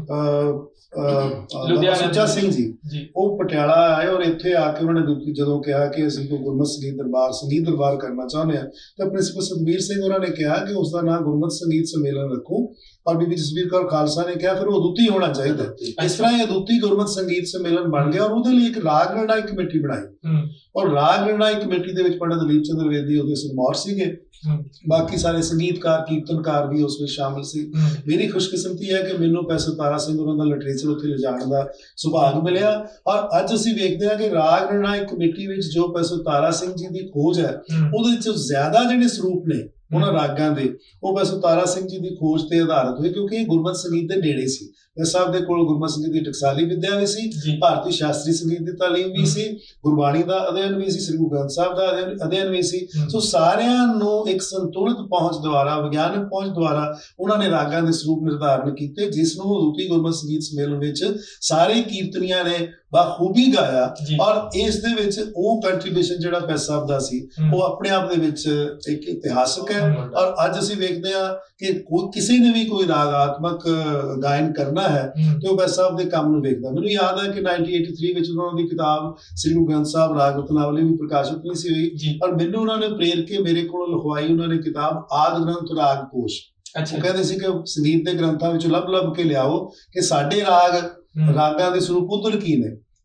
ਸੁੱਚਾ ਸਿੰਘ ਜੀ ਉਹ ਪਟਿਆਲਾ ਆਏ ਔਰ ਇੱਥੇ ਆ ਕੇ ਉਹਨਾਂ ਨੇ ਜਦੋਂ ਕਿਹਾ ਕਿ ਅਸੀਂ ਕੋਈ ਗੁਰਮਤਿ ਸੰਗੀਤ ਦਰਬਾਰ ਸੰਗੀਤ ਦਰਬਾਰ ਕਰਨਾ ਚਾਹੁੰਦੇ ਹਾਂ ਤਾਂ ਪ੍ਰਿੰਸੀਪਲ ਸਤਵੀਰ ਸਿੰਘ ਉਹਨਾਂ ਨੇ ਕਿਹਾ ਕਿ ਉਸ ਦਾ ਨਾਮ ਗੁਰਮਤਿ ਸੰਗੀਤ ਸੰਮੇਲਨ ਰੱਖੋ ਔਰ ਬੀਬੀ ਜਸਵੀਰ ਕੌਰ ਖਾਲਸਾ ਨੇ ਕਿਹਾ ਫਿਰ ਉਹ ਅਦੁੱਤੀ ਹੋਣਾ ਚਾਹੀਦਾ। ਇਸ ਤਰ੍ਹਾਂ ਇਹ ਅਦੁੱਤੀ ਗੁਰਮਤਿ ਸੰਗੀਤ ਸੰਮੇਲਨ ਬਣ ਗਿਆ ਔਰ ਉਹਦੇ ਲਈ ਇੱਕ ਰਾਗ ਨਿਰਣਾਇਕ ਕਮੇਟੀ ਬਣਾਈ ਔਰ ਰਾਗ ਨਿਰਣਾਇਕ ਕਮੇਟੀ ਦੇ ਵਿੱਚ ਪੰਡਿਤ ਦਲੀਪ ਚੰਦਰ ਵੇਦੀ ਉਹਦੇ ਸਰਮੌਰ ਸੀਗੇ, ਬਾਕੀ ਸਾਰੇ ਸੰਗੀਤਕਾਰ ਕੀਰਤਨਕਾਰ ਵੀ ਉਸ ਵਿੱਚ ਸ਼ਾਮਿਲ ਸੀ। ਮੇਰੀ ਖੁਸ਼ਕਿਸਮਤੀ ਹੈ ਕਿ ਮੈਨੂੰ ਪ੍ਰੋਫੈਸਰ ਤਾਰਾ ਸਿੰਘ ਉਹਨਾਂ ਦਾ ਲਿਟਰੇਚਰ ਉੱਥੇ ਲਿਜਾਣ ਦਾ ਸੁਭਾਗ ਮਿਲਿਆ ਔਰ ਅੱਜ ਅਸੀਂ ਵੇਖਦੇ ਹਾਂ ਕਿ ਰਾਗ ਨਿਰਣਾਇਕ ਕਮੇਟੀ ਵਿੱਚ ਜੋ ਪ੍ਰੋਫੈਸਰ ਤਾਰਾ ਸਿੰਘ ਜੀ ਦੀ ਖੋਜ ਹੈ ਉਹਦੇ ਵਿੱਚ ਜ਼ਿਆਦਾ ਜਿਹੜੇ ਸਰੂਪ ਨੇ ਉਹਨਾਂ ਰਾਗਾਂ ਦੇ ਉਹ ਪ੍ਰੋਫੈਸਰ ਤਾਰਾ ਸਿੰਘ ਜੀ ਦੀ ਖੋਜ ਤੇ ਆਧਾਰਿਤ ਹੋਏ, ਕਿਉਂਕਿ ਇਹ ਗੁਰਮਤਿ ਸੰਗੀਤ ਦੇ ਨੇੜੇ ਸੀ। ਸਾਹਿਬ ਦੇ ਕੋਲ ਗੁਰਮਤਿ ਸੰਗੀਤ ਦੀ ਟਕਸਾਲੀ ਵਿਦਿਆ ਵੀ ਸੀ, ਭਾਰਤੀ ਸ਼ਾਸਤਰੀ ਸੰਗੀਤ ਦੀ ਤਾਲੀਮ ਵੀ ਸੀ, ਗੁਰਬਾਣੀ ਦਾ ਅਧਿਐਨ ਵੀ ਸੀ, ਸ੍ਰੀ ਗੁਰੂ ਗ੍ਰੰਥ ਸਾਹਿਬ ਦਾ ਅਧਿਐਨ ਵੀ ਸੀ। ਸੋ ਸਾਰਿਆਂ ਨੂੰ ਇੱਕ ਸੰਤੁਲਿਤ ਪਹੁੰਚ ਦੁਆਰਾ, ਵਿਗਿਆਨਕ ਪਹੁੰਚ ਦੁਆਰਾ ਉਹਨਾਂ ਨੇ ਰਾਗਾਂ ਦੇ ਸਰੂਪ ਨਿਰਧਾਰਨ ਕੀਤੇ, ਜਿਸ ਨੂੰ ਅਦੁੱਤੀ ਗੁਰਮਤਿ ਸੰਗੀਤ ਸੰਮੇਲਨ ਵਿੱਚ ਸਾਰੇ ਕੀਰਤਨੀਆਂ ਨੇ ਬਾਖੂਬੀ ਗਾਇਆ ਔਰ ਇਸ ਦੇ ਵਿੱਚ ਉਹ ਕੰਟਰੀਬਿਊਸ਼ਨ ਜਿਹੜਾ ਪ੍ਰੋਫੈਸਰ ਸਾਹਿਬ ਦਾ ਸੀ ਉਹ ਆਪਣੇ ਆਪ ਦੇ ਵਿੱਚ ਇੱਕ ਇਤਿਹਾਸਕ ਹੈ। ਔਰ ਅੱਜ ਅਸੀਂ ਵੇਖਦੇ ਹਾਂ ਕਿ ਕੋਈ ਕਿਸੇ ਨੇ ਵੀ ਕੋਈ ਰਾਗਾਤਮਕ ਗਾਇਨ ਕਰਨਾ ਹੈ ਤੇ ਉਹ ਪ੍ਰੋਫੈਸਰ ਸਾਹਿਬ ਦੇ ਕੰਮ ਨੂੰ ਵੇਖਦਾ। ਮੈਨੂੰ ਯਾਦ ਹੈ ਕਿ ਨਾਈਨਟੀ ਏਟੀ ਥ੍ਰੀ ਵਿੱਚ ਉਹਨਾਂ ਦੀ ਕਿਤਾਬ ਸ੍ਰੀ ਗੁਰੂ ਗ੍ਰੰਥ ਸਾਹਿਬ ਰਾਗ ਰਤਨਾਵਲੀ ਵੀ ਪ੍ਰਕਾਸ਼ਿਤ ਨਹੀਂ ਸੀ ਹੋਈ ਔਰ ਮੈਨੂੰ ਉਹਨਾਂ ਨੇ ਪ੍ਰੇਰ ਕੇ ਮੇਰੇ ਕੋਲ ਲਿਖਵਾਈ ਉਹਨਾਂ ਨੇ ਕਿਤਾਬ ਆਦਿ ਗ੍ਰੰਥ ਰਾਗ ਕੋਸ਼। ਉਹ ਕਹਿੰਦੇ ਸੀ ਕਿ ਸੰਗੀਤ ਦੇ ਗ੍ਰੰਥਾਂ ਵਿੱਚੋਂ ਲੱਭ ਲੱਭ ਕੇ ਲਿਆਓ ਕਿ ਸਾਡੇ ਰਾਗ ਰਾਗਾਂ ਦੇ ਸਰੂਪ ਉਧਰ ਕੀ ਨੇ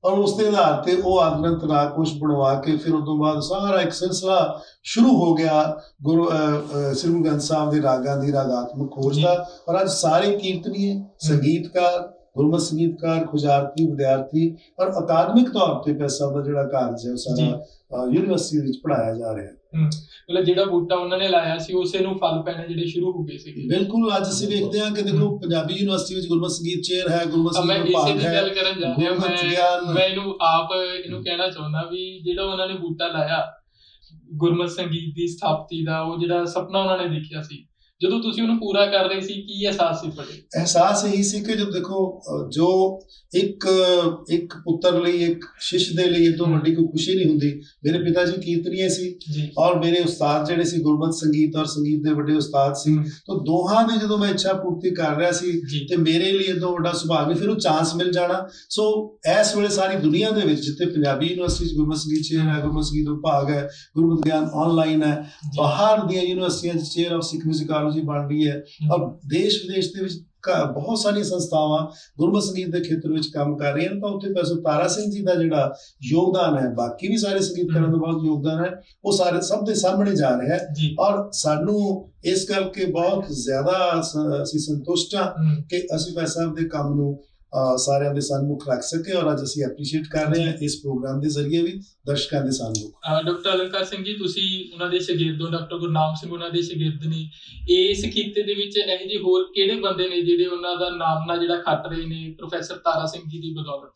ਔਰ ਉਸ ਦੇ ਆਧਾਰ ਤੇ ਉਹ ਆਦਮੰਤ ਰਾਗ ਕੁਛ ਬਣਵਾ ਕੇ ਫਿਰ ਉਸ ਤੋਂ ਬਾਅਦ ਸਾਰਾ ਇੱਕ ਸਿਲਸਿਲਾ ਸ਼ੁਰੂ ਹੋ ਗਿਆ ਗੁਰੂ ਸ੍ਰੀ ਗੁਰੂ ਗ੍ਰੰਥ ਸਾਹਿਬ ਦੇ ਰਾਗਾਂ ਦੀ ਰਾਗਾਤਮਕ ਖੋਜ ਦਾ। ਔਰ ਅੱਜ ਸਾਰੇ ਕੀਰਤਨੀਏ, ਸੰਗੀਤਕਾਰ, ਗੁਰਮਤਿ ਸੰਗੀਤਕਾਰ, ਖੁਜਾਰਤੀ, ਵਿਦਿਆਰਥੀ ਔਰ ਅਕਾਦਮਿਕ ਤੌਰ ਤੇ ਪੈਸਾ ਦਾ ਜਿਹੜਾ ਕਾਰਜ ਹੈ ਉਹ ਸਾਰਾ ਯੂਨੀਵਰਸਿਟੀ ਵਿੱਚ ਪੜਾਇਆ ਜਾ ਰਿਹਾ ਹੈ। ਮਤਲਬ ਜਿਹੜਾ ਬੂਟਾ ਉਹਨਾਂ ਨੇ ਲਾਇਆ ਸੀ ਉਸੇ ਨੂੰ ਫਲ ਪੈਣੇ ਜਿਹੜੇ ਸ਼ੁਰੂ ਹੋ ਗਏ ਸੀਗੇ। ਬਿਲਕੁਲ, ਅੱਜ ਅਸੀਂ ਵੇਖਦੇ ਹਾਂ ਕਿ ਦੇਖੋ ਪੰਜਾਬੀ ਯੂਨੀਵਰਸਿਟੀ ਵਿੱਚ ਗੁਰਮਤਿ ਸੰਗੀਤ ਚੇਅਰ ਹੈ, ਗੁਰਮਤਿ ਸੰਗੀਤ ਵਿਭਾਗ ਹੈ। ਗੱਲ ਕਰਨ ਜਾ ਰਿਹਾ ਮੈਂ ਮੈਂ ਇਹਨੂੰ ਆਪ ਇਹਨੂੰ ਕਹਿਣਾ ਚਾਹੁੰਦਾ ਵੀ ਜਿਹੜਾ ਉਹਨਾਂ ਨੇ ਬੂਟਾ ਲਾਇਆ ਗੁਰਮਤਿ ਸੰਗੀਤ ਦੀ ਸਥਾਪਤੀ ਦਾ, ਉਹ ਜਿਹੜਾ ਸੁਪਨਾ ਉਹਨਾਂ ਨੇ ਦੇਖਿਆ ਸੀ, ਜਦੋਂ ਤੁਸੀਂ ਉਹਨੂੰ ਪੂਰਾ ਕਰ ਰਹੇ ਸੀ ਕੀ ਅਹਿਸਾਸ ਸੀ ਤੁਹਾਡੇ? ਅਹਿਸਾਸ ਇਹੀ ਸੀ ਕਿ ਜਦ ਦੇਖੋ ਜੋ ਇੱਕ ਇੱਕ ਪੁੱਤਰ ਲਈ, ਇੱਕ ਸ਼ਿਸ਼ ਦੇ ਲਈ ਇਹ ਤੋਂ ਵੱਡੀ ਕੋਈ ਖੁਸ਼ੀ ਨਹੀਂ ਹੁੰਦੀ। ਮੇਰੇ ਪਿਤਾ ਜੀ ਕੀਰਤਨੀਏ ਸੀ ਔਰ ਮੇਰੇ ਉਸਤਾਦ ਜਿਹੜੇ ਸੀ ਗੁਰਮਤਿ ਸੰਗੀਤ ਔਰ ਸੰਗੀਤ ਦੇ ਵੱਡੇ ਉਸਤਾਦ ਸੀ। ਤਾਂ ਦੋਹਾਂ ਦੀ ਜਦੋਂ ਮੈਂ ਇੱਛਾ ਪੂਰਤੀ ਕਰ ਰਿਹਾ ਸੀ ਤੇ ਮੇਰੇ ਲਈ ਇਹ ਤੋਂ ਵੱਡਾ ਸੁਭਾਗ ਨਹੀਂ ਫਿਰ ਉਹ ਚਾਂਸ ਮਿਲ ਜਾਣਾ। ਸੋ ਇਸ ਵੇਲੇ ਸਾਰੀ ਦੁਨੀਆ ਦੇ ਵਿੱਚ ਜਿੱਥੇ ਪੰਜਾਬੀ ਯੂਨੀਵਰਸਿਟੀ ਗੁਰਮਤਿ ਸੰਗੀਤ ਚੇਅਰ ਹੈ, ਗੁਰਮਤਿ ਸੰਗੀਤ ਵਿਭਾਗ ਹੈ, ਗੁਰਮਤਿ ਗਿਆਨ ਆਨਲਾਈਨ ਹੈ, ਬਾਹਰ ਦੀਆਂ ਯੂਨੀਵਰਸਿਟੀਆਂ ਚ ਚੇਅਰ ਆਫ ਸਿੱਖ ਮਿਊਜ਼ਿਕੋਲੋਜੀ ਬਣ ਰਹੀ ਹੈ ਔਰ ਦੇਸ਼ ਵਿਦੇਸ਼ ਦੇ ਵਿੱਚ ਬਹੁਤ ਸਾਰੀਆਂ ਸੰਸਥਾਵਾਂ ਗੁਰਮਤਿ ਸੰਗੀਤ ਦੇ ਖੇਤਰ ਵਿੱਚ ਕੰਮ ਕਰ ਰਹੀਆਂ। ਤਾਂ ਉੱਥੇ ਪ੍ਰੋਫੈਸਰ ਤਾਰਾ ਸਿੰਘ ਜੀ ਦਾ ਜਿਹੜਾ ਯੋਗਦਾਨ ਹੈ, ਬਾਕੀ ਵੀ ਸਾਰੇ ਸੰਗੀਤਕਾਰਾਂ ਦਾ ਬਹੁਤ ਯੋਗਦਾਨ ਹੈ, ਉਹ ਸਾਰੇ ਸਭ ਦੇ ਸਾਹਮਣੇ ਜਾ ਰਿਹਾ ਹੈ। ਔਰ ਸਾਨੂੰ ਇਸ ਕਰਕੇ ਬਹੁਤ ਜ਼ਿਆਦਾ ਅਸੀਂ ਸੰਤੁਸ਼ਟ ਹਾਂ ਕਿ ਅਸੀਂ ਭਾਈ ਸਾਹਿਬ ਦੇ ਕੰਮ ਨੂੰ ਸਾਰਿਆਂ ਦੇ ਸਨਮੁਖ ਰੱਖ ਸਕੇ ਔਰ ਅੱਜ ਅਸੀਂ ਐਪਰੀਸ਼ੀਏਟ ਕਰ ਰਹੇ ਹਾਂ ਇਸ ਪ੍ਰੋਗਰਾਮ ਦੇ ਜ਼ਰੀਏ ਵੀ ਦਰਸ਼ਕਾਂ ਦੇ ਸਨਮੁਖ। ਡਾਕਟਰ ਅਲੰਕਾਰ ਸਿੰਘ ਜੀ, ਤੁਸੀਂ ਉਹਨਾਂ ਦੇ ਸ਼ਾਗਿਰਦ ਹੋ, ਡਾਕਟਰ ਗੁਰਨਾਮ ਸਿੰਘ ਉਹਨਾਂ ਦੇ ਸ਼ਾਗਿਰਦ ਨੇ। ਇਸ ਖਿੱਤੇ ਦੇ ਵਿੱਚ ਇਹੋ ਜਿਹੇ ਹੋਰ ਕਿਹੜੇ ਬੰਦੇ ਨੇ ਜਿਹੜੇ ਉਹਨਾਂ ਦਾ ਨਾਮ ਨਾਲ ਜਿਹੜਾ ਖੱਟ ਰਹੇ ਨੇ ਪ੍ਰੋਫੈਸਰ ਤਾਰਾ ਸਿੰਘ ਜੀ ਦੀ ਬਦੌਲਤ?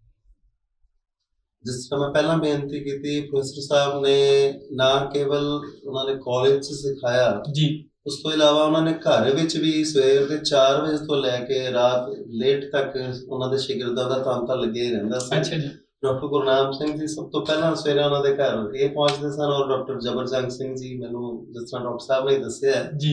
ਜਿਸ ਤਰ੍ਹਾਂ ਮੈਂ ਪਹਿਲਾਂ ਬੇਨਤੀ ਕੀਤੀ, ਪ੍ਰੋਫੈਸਰ ਸਾਹਿਬ ਨੇ ਨਾ ਕੇਵਲ ਉਹਨਾਂ ਨੇ ਕਾਲਜ 'ਚ ਸਿਖਾਇਆ ਜੀ, ਉਸ ਤੋਂ ਇਲਾਵਾ ਉਹਨਾਂ ਨੇ ਘਰ ਵਿੱਚ ਵੀ ਸਵੇਰ ਦੇ ਚਾਰ ਵਜੇ ਤੋਂ ਲੈ ਕੇ ਰਾਤ ਲੇਟ ਤੱਕ ਉਹਨਾਂ ਦੇ ਸ਼ਾਗਿਰਦਾਂ ਦਾ ਕੰਮ ਤਾਂ ਲੱਗਿਆ ਹੀ ਰਹਿੰਦਾ ਸੀ। ਅੱਛਾ ਜੀ। ਡਾਕਟਰ ਗੁਰਨਾਮ ਸਿੰਘ ਜੀ ਸਭ ਤੋਂ ਪਹਿਲਾਂ ਸਵੇਰੇ ਉਹਨਾਂ ਦੇ ਘਰ ਇਹ ਪਹੁੰਚਦੇ ਸਨ ਔਰ ਡਾਕਟਰ ਜਬਰਜੰਗ ਸਿੰਘ ਜੀ, ਮੈਨੂੰ ਜਿਸ ਤਰ੍ਹਾਂ ਡਾਕਟਰ ਸਾਹਿਬ ਨੇ ਦੱਸਿਆ ਜੀ,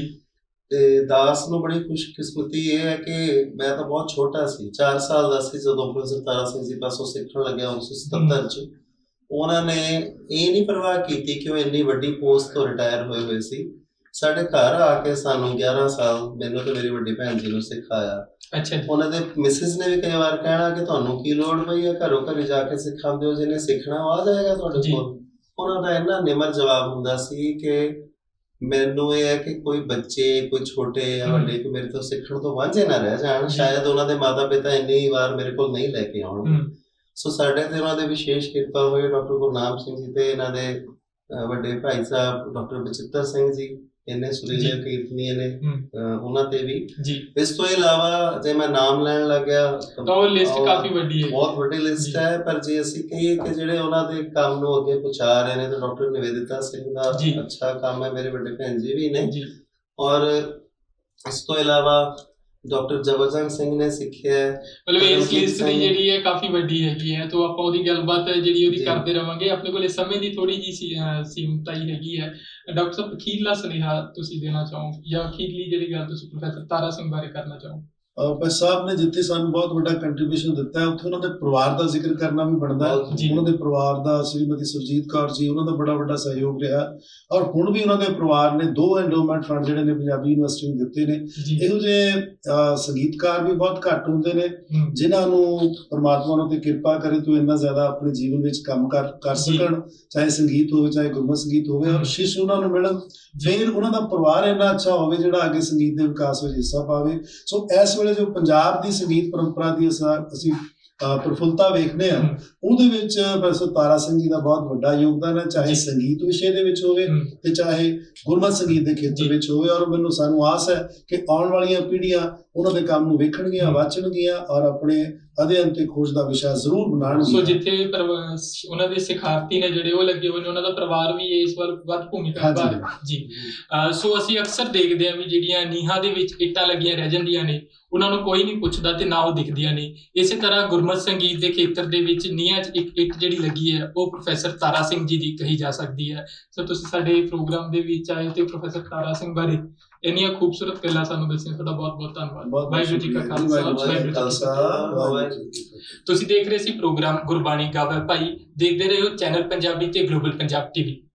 ਤੇ ਦਾਸ ਨੂੰ ਬੜੀ ਖੁਸ਼ਕਿਸਮਤੀ ਇਹ ਹੈ ਕਿ ਮੈਂ ਤਾਂ ਬਹੁਤ ਛੋਟਾ ਸੀ, ਚਾਰ ਸਾਲ ਦਾ ਸੀ ਜਦੋਂ ਪ੍ਰੋਫੈਸਰ ਤਾਰਾ ਸਿੰਘ ਜੀ ਪਾਸੋਂ ਸਿੱਖਣ ਲੱਗਿਆ ਉੱਨੀ ਸੌ ਸਤੱਤਰ 'ਚ। ਉਹਨਾਂ ਨੇ ਇਹ ਨਹੀਂ ਪਰਵਾਹ ਕੀਤੀ ਕਿ ਉਹ ਇੰਨੀ ਵੱਡੀ ਪੋਸਟ ਤੋਂ ਰਿਟਾਇਰ ਹੋਏ ਹੋਏ ਸੀ, ਸਾਡੇ ਘਰ ਆ ਕੇ ਸਾਨੂੰ ਗਿਆਰਾਂ ਸਾਲ ਮੈਨੂੰ ਤੇ ਮੇਰੀ ਵੱਡੀ ਭੈਣ ਜੀ ਨੂੰ ਸਿਖਾਇਆ। ਅੱਛਾ। ਉਹਨਾਂ ਦੇ ਮਿਸਿਸ ਨੇ ਵੀ ਕਈ ਵਾਰ ਕਹਿਣਾ ਕਿ ਤੁਹਾਨੂੰ ਕੀ ਲੋੜ ਪਈ ਹੈ, ਘਰੋਂ ਘਰੇ ਜਾ ਕੇ ਸਿਖਾਉਂਦੇ ਹੋ, ਜਿਹਨੇ ਸਿੱਖਣਾ ਉਹ ਆ ਜਾਏਗਾ ਤੁਹਾਡੇ ਕੋਲ। ਉਹਨਾਂ ਦਾ ਇੰਨਾ ਨਿਮਰ ਜਵਾਬ ਹੁੰਦਾ ਸੀ ਕਿ ਮੈਨੂੰ ਇਹ ਹੈ ਕਿ ਕੋਈ ਬੱਚੇ, ਕੋਈ ਛੋਟੇ ਜਾਂ ਵੱਡੇ ਕੋਈ ਮੇਰੇ ਤੋਂ ਸਿੱਖਣ ਤੋਂ ਵਾਂਝੇ ਨਾ ਰਹਿ ਜਾਣ। ਸ਼ਾਇਦ ਉਹਨਾਂ ਦੇ ਮਾਤਾ ਪਿਤਾ ਇੰਨੀ ਵਾਰ ਮੇਰੇ ਕੋਲ ਨਹੀਂ ਲੈ ਕੇ ਆਉਣ। ਸੋ ਸਾਡੇ ਤੇ ਉਹਨਾਂ ਦੇ ਵਿਸ਼ੇਸ਼ ਕਿਰਪਾ ਹੋਈ ਡਾਕਟਰ ਗੁਰਨਾਮ ਸਿੰਘ ਜੀ ਤੇ ਇਹਨਾਂ ਦੇ ਵੱਡੇ ਭਾਈ ਸਾਹਿਬ ਡਾਕਟਰ ਬਚਿੱਤਰ ਸਿੰਘ ਜੀ, ਇੰਨੇ ਸੁਰੀਲੇ ਕੀਰਤਨੀਏ ਨੇ, ਉਹਨਾਂ ਤੇ ਵੀ। ਇਸ ਤੋਂ ਇਲਾਵਾ ਜੇ ਮੈਂ ਨਾਮ ਲੈਣ ਲੱਗਿਆ ਤਾਂ ਉਹ ਲਿਸਟ ਕਾਫੀ ਵੱਡੀ ਹੈ, ਬਹੁਤ ਵੱਡੀ ਲਿਸਟ ਹੈ। ਪਰ ਜੇ ਅਸੀਂ ਕਹੀਏ ਕਿ ਜਿਹੜੇ ਉਹਨਾਂ ਦੇ ਕੰਮ ਨੂੰ ਅੱਗੇ ਪਹੁੰਚਾ ਰਹੇ ਨੇ ਤਾਂ ਡਾਕਟਰ ਨਿਵੇਦਿਤਾ ਸਿੰਘ ਦਾ ਅੱਛਾ ਕੰਮ ਹੈ, ਮੇਰੇ ਵੱਡੇ ਭੈਣ ਜੀ ਵੀ ਨੇ। ਔਰ ਇਸ ਤੋਂ ਇਲਾਵਾ ਡਾਕਟਰ ਜਬਰਜੰਗ ਸਿੰਘ ਨੇ ਸਿੱਖਿਆ। ਮਤਲਬ ਇਸ ਲਿਸਟ ਦੀ ਜਿਹੜੀ ਹੈ ਕਾਫੀ ਵੱਡੀ ਹੈਗੀ ਹੈ, ਤਾਂ ਆਪਾਂ ਉਹਦੀ ਗੱਲਬਾਤ ਜਿਹੜੀ ਉਹਦੀ ਕਰਦੇ ਰਵਾਂਗੇ। ਆਪਣੇ ਕੋਲ ਸਮੇਂ ਦੀ ਥੋੜੀ ਜਿਹੀ ਸੀਮਤਾਈ ਹੈਗੀ ਹੈ। ਡਾਕਟਰ ਸਾਹਿਬ, ਅਖੀਰਲਾ ਸੁਨੇਹਾ ਤੁਸੀਂ ਦੇਣਾ ਚਾਹੋ ਜਾਂ ਅਖੀਰਲੀ ਜਿਹੜੀ ਗੱਲ ਤੁਸੀਂ ਪ੍ਰੋਫੈਸਰ ਤਾਰਾ ਸਿੰਘ ਬਾਰੇ ਕਰਨਾ ਚਾਹੋ? ਭਾਈ ਸਾਹਿਬ ਨੇ ਜਿੱਥੇ ਸਾਨੂੰ ਬਹੁਤ ਵੱਡਾ ਕੰਟਰੀਬਿਊਸ਼ਨ ਦਿੱਤਾ ਹੈ, ਉੱਥੇ ਉਹਨਾਂ ਦੇ ਪਰਿਵਾਰ ਦਾ ਜ਼ਿਕਰ ਕਰਨਾ ਵੀ ਬਣਦਾ ਹੈ। ਉਹਨਾਂ ਦੇ ਪਰਿਵਾਰ ਦਾ, ਸ਼੍ਰੀਮਤੀ ਸੁਰਜੀਤ ਕੌਰ ਜੀ, ਉਹਨਾਂ ਦਾ ਬੜਾ ਵੱਡਾ ਸਹਿਯੋਗ ਰਿਹਾ ਔਰ ਹੁਣ ਵੀ ਉਹਨਾਂ ਦੇ ਪਰਿਵਾਰ ਨੇ ਦੋ ਐਂਡੋਮੈਂਟ ਫੰਡ ਜਿਹੜੇ ਨੇ ਪੰਜਾਬੀ ਯੂਨੀਵਰਸਿਟੀ ਨੂੰ ਦਿੱਤੇ ਨੇ। ਇਹੋ ਜਿਹੇ ਸੰਗੀਤਕਾਰ ਵੀ ਬਹੁਤ ਘੱਟ ਹੁੰਦੇ ਨੇ ਜਿਨ੍ਹਾਂ ਨੂੰ ਪਰਮਾਤਮਾ ਉਹਨਾਂ ਤੇ ਕਿਰਪਾ ਕਰੇ ਤੋਂ ਇੰਨਾ ਜ਼ਿਆਦਾ ਆਪਣੇ ਜੀਵਨ ਵਿੱਚ ਕੰਮ ਕਰ ਕਰ ਸਕਣ, ਚਾਹੇ ਸੰਗੀਤ ਹੋਵੇ ਚਾਹੇ ਗੁਰਮਤਿ ਸੰਗੀਤ ਹੋਵੇ, ਔਰ ਸ਼ਿਸ਼ ਉਹਨਾਂ ਨੂੰ ਮਿਲਣ, ਫਿਰ ਉਹਨਾਂ ਦਾ ਪਰਿਵਾਰ ਇੰਨਾ ਅੱਛਾ ਹੋਵੇ ਜਿਹੜਾ ਅੱਗੇ ਸੰਗੀਤ ਦੇ ਵਿਕਾਸ ਵਿੱਚ ਹਿੱਸਾ ਪਾਵੇ। ਸੋ ਇਸ ਵੇਲੇ ਜੋ ਪੰਜਾਬ ਦੀ ਸੰਗੀਤ ਪਰੰਪਰਾ ਦੀ ਅਸੀਂ ਪ੍ਰਫੁੱਲਤਾ ਵੇਖਦੇ ਹਾਂ, ਉਹਦੇ ਵਿੱਚ ਪ੍ਰੋਫੈਸਰ ਤਾਰਾ ਸਿੰਘ ਜੀ ਦਾ ਬਹੁਤ ਵੱਡਾ ਯੋਗਦਾਨ ਹੈ, ਚਾਹੇ ਸੰਗੀਤ ਵਿਸ਼ੇ ਦੇ ਵਿੱਚ ਹੋਵੇ ਤੇ ਚਾਹੇ ਗੁਰਮਤਿ ਸੰਗੀਤ ਦੇ ਖੇਤਰ ਵਿੱਚ ਹੋਵੇ। ਔਰ ਮੈਨੂੰ ਸਾਨੂੰ ਆਸ ਹੈ ਕਿ ਆਉਣ ਵਾਲੀਆਂ ਪੀੜ੍ਹੀਆਂ ਉਹਨਾਂ ਦੇ ਕੰਮ ਨੂੰ ਵੇਖਣਗੀਆਂ, ਵਾਚਣਗੀਆਂ ਔਰ ਆਪਣੇ ਅਧਿਐਨ ਤੇ ਖੋਜ ਦਾ ਵਿਸ਼ਾ ਜ਼ਰੂਰ ਬਣਾਉਣਗੀਆਂ। ਸੋ ਜਿੱਥੇ ਉਹਨਾਂ ਦੇ ਸਿਖਾਰਤੀ ਨੇ ਜਿਹੜੇ ਉਹ ਲੱਗੇ ਹੋਏ ਨੇ, ਉਹਨਾਂ ਦਾ ਪਰਿਵਾਰ ਵੀ ਇਸ ਵੱਲ ਵੱਧ ਭੂਮਿਕਾ ਨਿਭਾ ਰਿਹਾ ਜੀ। ਸੋ ਅਸੀਂ ਅਕਸਰ ਦੇਖਦੇ ਹਾਂ ਵੀ ਜਿਹੜੀਆਂ ਨੀਹਾਂ ਦੇ ਵਿੱਚ ਇੱਟਾਂ ਲੱਗੀਆਂ ਰਹਿ ਜਾਂਦੀਆਂ ਨੇ, ਉਹਨਾਂ ਨੂੰ ਕੋਈ ਨਹੀਂ ਪੁੱਛਦਾ ਤੇ ਨਾ ਉਹ ਦਿਖਦੀਆਂ ਨੇ। ਇਸੇ ਤਰ੍ਹਾਂ ਗੁਰਮਤਿ ਸੰਗੀਤ ਦੇ ਖੇਤਰ ਦੇ ਵਿੱਚ ਨੀਹਾਂ 'ਚ ਇੱਕ ਇੱਟ ਜਿਹੜੀ ਲੱਗੀ ਹੈ ਉਹ ਪ੍ਰੋਫੈਸਰ ਤਾਰਾ ਸਿੰਘ ਜੀ ਦੀ ਕਹੀ ਜਾ ਸਕਦੀ ਹੈ। ਸੋ ਤੁਸੀਂ ਸਾਡੇ ਪ੍ਰੋਗਰਾਮ ਦੇ ਵਿੱਚ ਆਏ ਤੇ ਪ੍ਰੋਫੈਸਰ ਤਾਰਾ ਸਿੰਘ ਬਾਰੇ ਇੰਨੀਆਂ ਖੂਬਸੂਰਤ ਗੱਲਾਂ ਸਾਨੂੰ ਦੱਸੀਆਂ, ਤੁਹਾਡਾ ਬਹੁਤ ਬਹੁਤ ਧੰਨਵਾਦ। ਵਾਹਿਗੁਰੂ ਜੀ ਕਾ ਖਾਲਸਾ, ਵਾਹਿਗੁਰੂ ਜੀ ਕੀ ਫਤਿਹ। ਤੁਸੀਂ ਦੇਖ ਰਹੇ ਸੀ ਪ੍ਰੋਗਰਾਮ ਗੁਰਬਾਣੀ ਗਾਵੇ ਭਾਈ। ਦੇਖਦੇ ਰਹੋ ਚੈਨਲ ਪੰਜਾਬੀ ਤੇ ਗਲੋਬਲ ਪੰਜਾਬ ਟੀਵੀ।